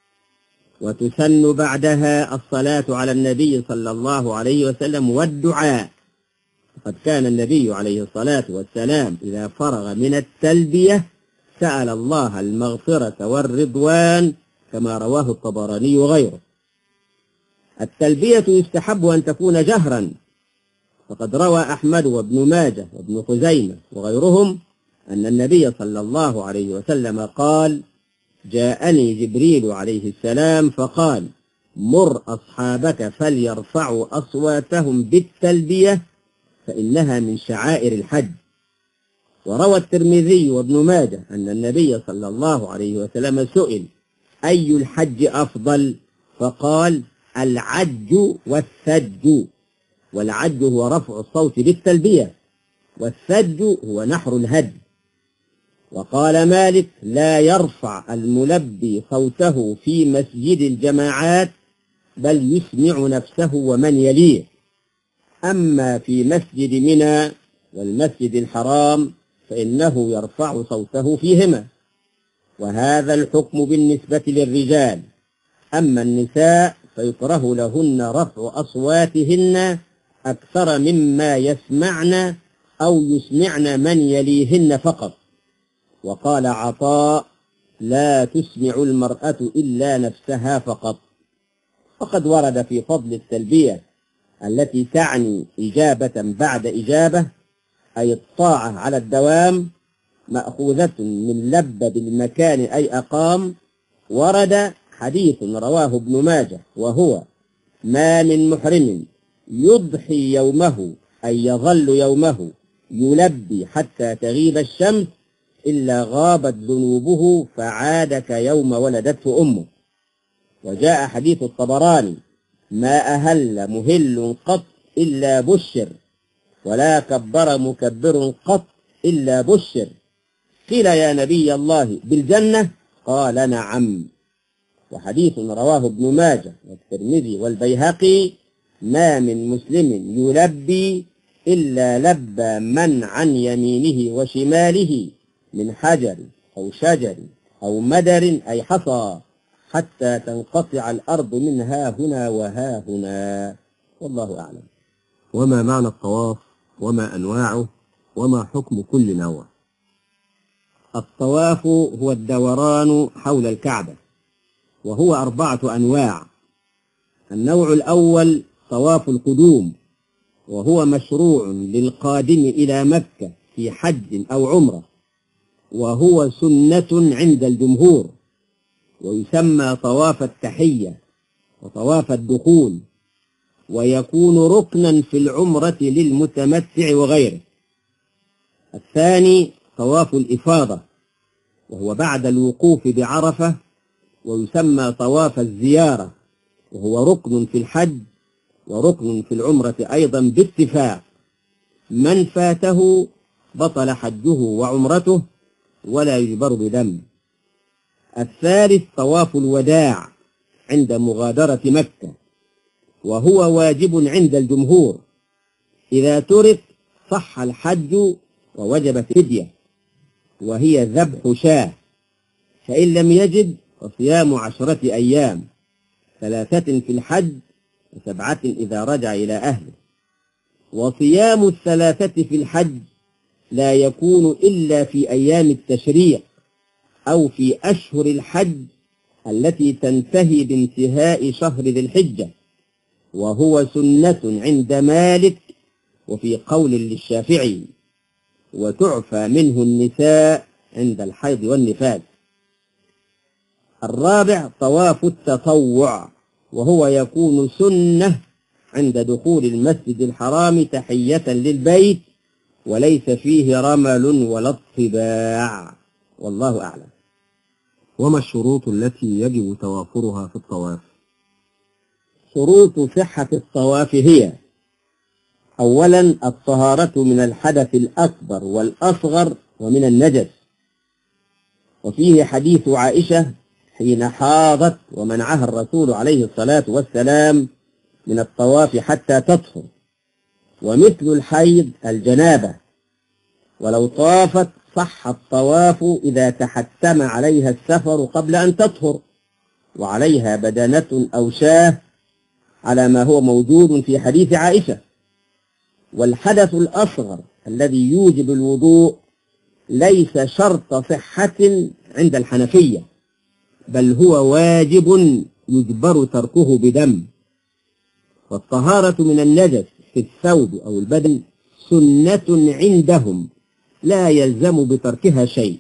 وتسن بعدها الصلاة على النبي صلى الله عليه وسلم والدعاء، قد كان النبي عليه الصلاة والسلام إذا فرغ من التلبية سأل الله المغفرة والرضوان، كما رواه الطبراني وغيره. التلبية يستحب أن تكون جهرا، فقد روى أحمد وابن ماجه وابن خزيمة وغيرهم أن النبي صلى الله عليه وسلم قال: جاءني جبريل عليه السلام فقال: مر أصحابك فليرفعوا أصواتهم بالتلبية فإنها من شعائر الحج. وروى الترمذي وابن ماجه أن النبي صلى الله عليه وسلم سئل: أي الحج أفضل؟ فقال: العج والثج. والعج هو رفع الصوت بالتلبية، والثج هو نحر الهدي. وقال مالك: لا يرفع الملبي صوته في مسجد الجماعات، بل يسمع نفسه ومن يليه. أما في مسجد منى والمسجد الحرام فإنه يرفع صوته فيهما. وهذا الحكم بالنسبة للرجال. أما النساء فيكره لهن رفع أصواتهن أكثر مما يسمعن أو يسمعن من يليهن فقط. وقال عطاء: لا تسمع المرأة إلا نفسها فقط. وقد ورد في فضل التلبية التي تعني إجابة بعد إجابة، أي الطاعة على الدوام، مأخوذة من لب بالمكان أي أقام. ورد حديث رواه ابن ماجه وهو: ما من محرم يضحي يومه أي يظل يومه يلبي حتى تغيب الشمس إلا غابت ذنوبه فعاد كيوم ولدته أمه. وجاء حديث الطبراني: ما أهل مهل قط إلا بشر، ولا كبر مكبر قط إلا بشر. قيل: يا نبي الله بالجنة؟ قال: نعم. وحديث رواه ابن ماجه والترمذي والبيهقي: ما من مسلم يلبي إلا لبى من عن يمينه وشماله من حجر أو شجر أو مدر أي حصى، حتى تنقطع الأرض من ها هنا وها هنا، والله أعلم. وما معنى الطواف؟ وما أنواعه؟ وما حكم كل نوع؟ الطواف هو الدوران حول الكعبة، وهو أربعة أنواع. النوع الأول طواف القدوم، وهو مشروع للقادم إلى مكة في حج أو عمرة، وهو سنة عند الجمهور، ويسمى طواف التحية وطواف الدخول، ويكون ركنا في العمرة للمتمتع وغيره. الثاني طواف الإفاضة، وهو بعد الوقوف بعرفة، ويسمى طواف الزيارة، وهو ركن في الحج وركن في العمرة أيضا باتفاق. من فاته بطل حجه وعمرته ولا يجبر بدم. الثالث طواف الوداع عند مغادرة مكة، وهو واجب عند الجمهور. إذا ترك صح الحج ووجبت فدية، وهي ذبح شاة، فإن لم يجد وصيام عشرة أيام، ثلاثة في الحج وسبعة إذا رجع إلى أهله. وصيام الثلاثة في الحج لا يكون إلا في أيام التشريق أو في أشهر الحج التي تنتهي بانتهاء شهر ذي الحجة، وهو سنة عند مالك وفي قول للشافعي، وتعفى منه النساء عند الحيض والنفاس. الرابع طواف التطوع، وهو يكون سنة عند دخول المسجد الحرام تحية للبيت، وليس فيه رمل ولا اطباع، والله أعلم. وما الشروط التي يجب توافرها في الطواف؟ شروط صحة الطواف هي: أولا الطهارة من الحدث الأكبر والأصغر ومن النجس، وفيه حديث عائشة حين حاضت ومنعها الرسول عليه الصلاة والسلام من الطواف حتى تطهر، ومثل الحيض الجنابة، ولو طافت صح الطواف إذا تحتم عليها السفر قبل أن تطهر، وعليها بدنة أو شاة على ما هو موجود في حديث عائشة. والحدث الأصغر الذي يوجب الوضوء ليس شرط صحة عند الحنفية، بل هو واجب يجبر تركه بدم. والطهارة من النجس في الثوب أو البدن سنة عندهم لا يلزم بتركها شيء.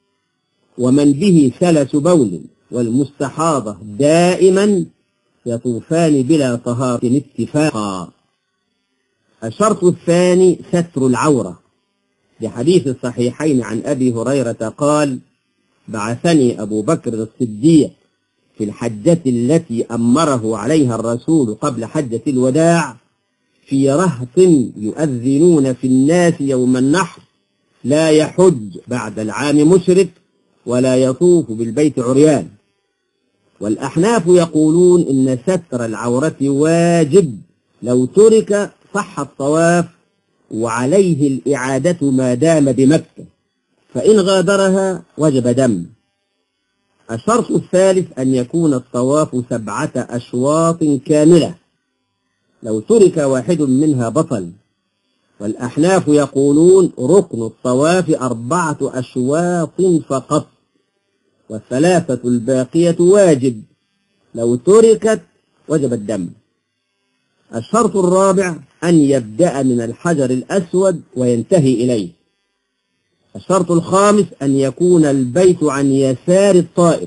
ومن به سلس بول والمستحاضة دائما يطوفان بلا طهارة اتفاقا. الشرط الثاني ستر العورة، لحديث الصحيحين عن أبي هريرة قال: بعثني أبو بكر الصديق في الحجة التي أمره عليها الرسول قبل حجة الوداع في رهط يؤذنون في الناس يوم النحر، لا يحج بعد العام مشرك ولا يطوف بالبيت عريان. والأحناف يقولون إن ستر العورة واجب، لو ترك صح الطواف وعليه الإعادة ما دام بمكة، فإن غادرها وجب دم. الشرط الثالث أن يكون الطواف سبعة أشواط كاملة، لو ترك واحد منها بطل. والأحناف يقولون ركن الطواف أربعة أشواط فقط، والثلاثة الباقية واجب، لو تركت وجب الدم. الشرط الرابع أن يبدأ من الحجر الأسود وينتهي إليه. الشرط الخامس أن يكون البيت عن يسار الطائف.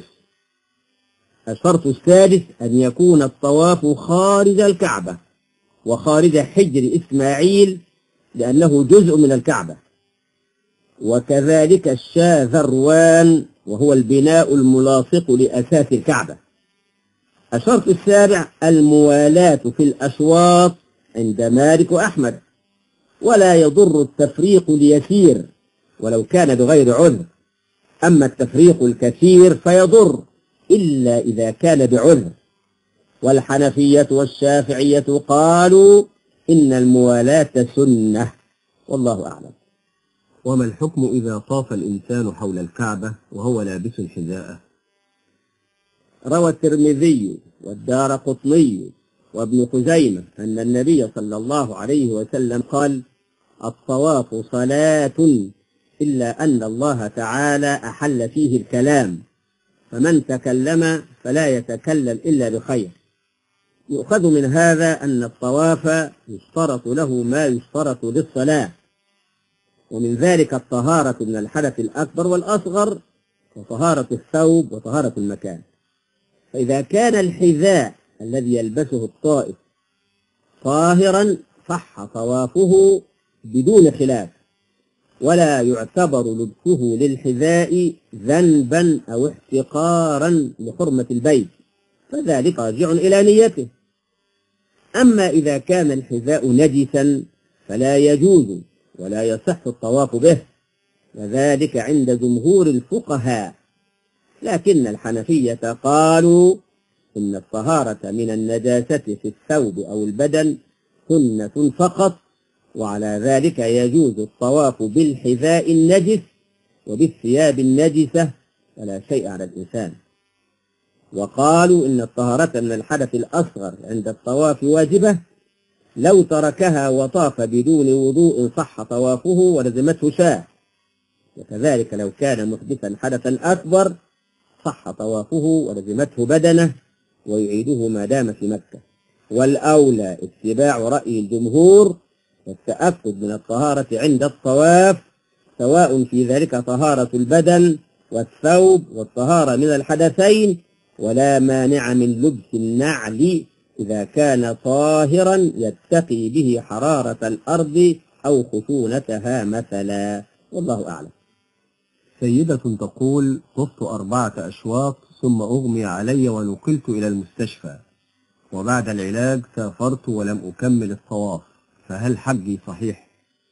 الشرط السادس أن يكون الطواف خارج الكعبة وخارج حجر إسماعيل لأنه جزء من الكعبة، وكذلك الشاذروان وهو البناء الملاصق لأساس الكعبة. الشرط السابع الموالاة في الأشواط عند مالك وأحمد، ولا يضر التفريق اليسير ولو كان بغير عذر، أما التفريق الكثير فيضر إلا إذا كان بعذر. والحنفية والشافعية قالوا إن الموالاة سنة، والله أعلم. وما الحكم إذا طاف الإنسان حول الكعبة وهو لابس حذاءه؟ روى الترمذي والدارقطني وابن خزيمة أن النبي صلى الله عليه وسلم قال: الطواف صلاة إلا أن الله تعالى أحل فيه الكلام، فمن تكلم فلا يتكلم إلا بخير. يؤخذ من هذا أن الطواف يشترط له ما يشترط للصلاة، ومن ذلك الطهارة من الحدث الأكبر والأصغر، وطهارة الثوب، وطهارة المكان. فإذا كان الحذاء الذي يلبسه الطائف طاهرا صح طوافه بدون خلاف، ولا يعتبر لبسه للحذاء ذنبا أو احتقارا لحرمة البيت، فذلك راجع إلى نيته. أما إذا كان الحذاء نجسا فلا يجوز ولا يصح الطواف به، وذلك عند جمهور الفقهاء. لكن الحنفية قالوا إن الطهارة من النجاسة في الثوب أو البدن سنة فقط، وعلى ذلك يجوز الطواف بالحذاء النجس وبالثياب النجسة، ولا شيء على الإنسان. وقالوا إن الطهارة من الحدث الأصغر عند الطواف واجبة، لو تركها وطاف بدون وضوء صح طوافه ولزمته شاة، وكذلك لو كان محدثا حدثا أكبر صح طوافه ولزمته بدنه ويعيده ما دام في مكة. والأولى اتباع رأي الجمهور والتأكد من الطهارة عند الطواف، سواء في ذلك طهارة البدن والثوب والطهارة من الحدثين، ولا مانع من لبس النعل إذا كان طاهرا يتقي به حرارة الأرض أو خشونتها مثلا، والله أعلم. سيدة تقول: طفت أربعة أشواط ثم أغمي علي ونقلت إلى المستشفى، وبعد العلاج سافرت ولم أكمل الطواف، فهل حجي صحيح؟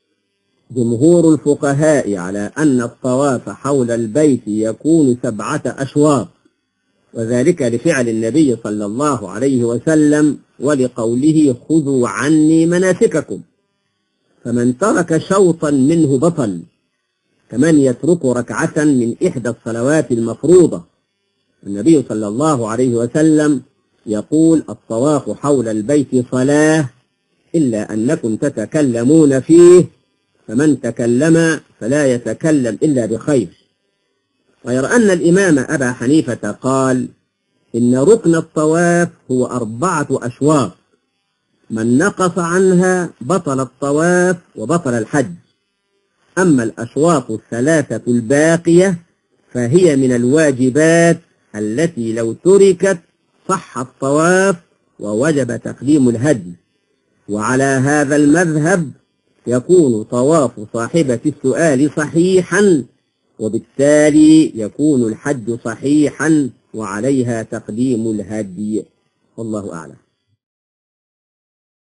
جمهور الفقهاء على أن الطواف حول البيت يكون سبعة أشواط، وذلك لفعل النبي صلى الله عليه وسلم ولقوله: خذوا عني مناسككم. فمن ترك شوطا منه بطل، كمن يترك ركعة من إحدى الصلوات المفروضة. النبي صلى الله عليه وسلم يقول: الطواف حول البيت صلاة إلا أنكم تتكلمون فيه، فمن تكلم فلا يتكلم إلا بخير. غير أن الإمام أبا حنيفة قال: إن ركن الطواف هو أربعة أشواط، من نقص عنها بطل الطواف وبطل الحج. أما الأشواط الثلاثة الباقية فهي من الواجبات التي لو تركت صح الطواف ووجب تقديم الهدي. وعلى هذا المذهب يكون طواف صاحبة السؤال صحيحا، وبالتالي يكون الحج صحيحا وعليها تقديم الهدي، والله أعلم.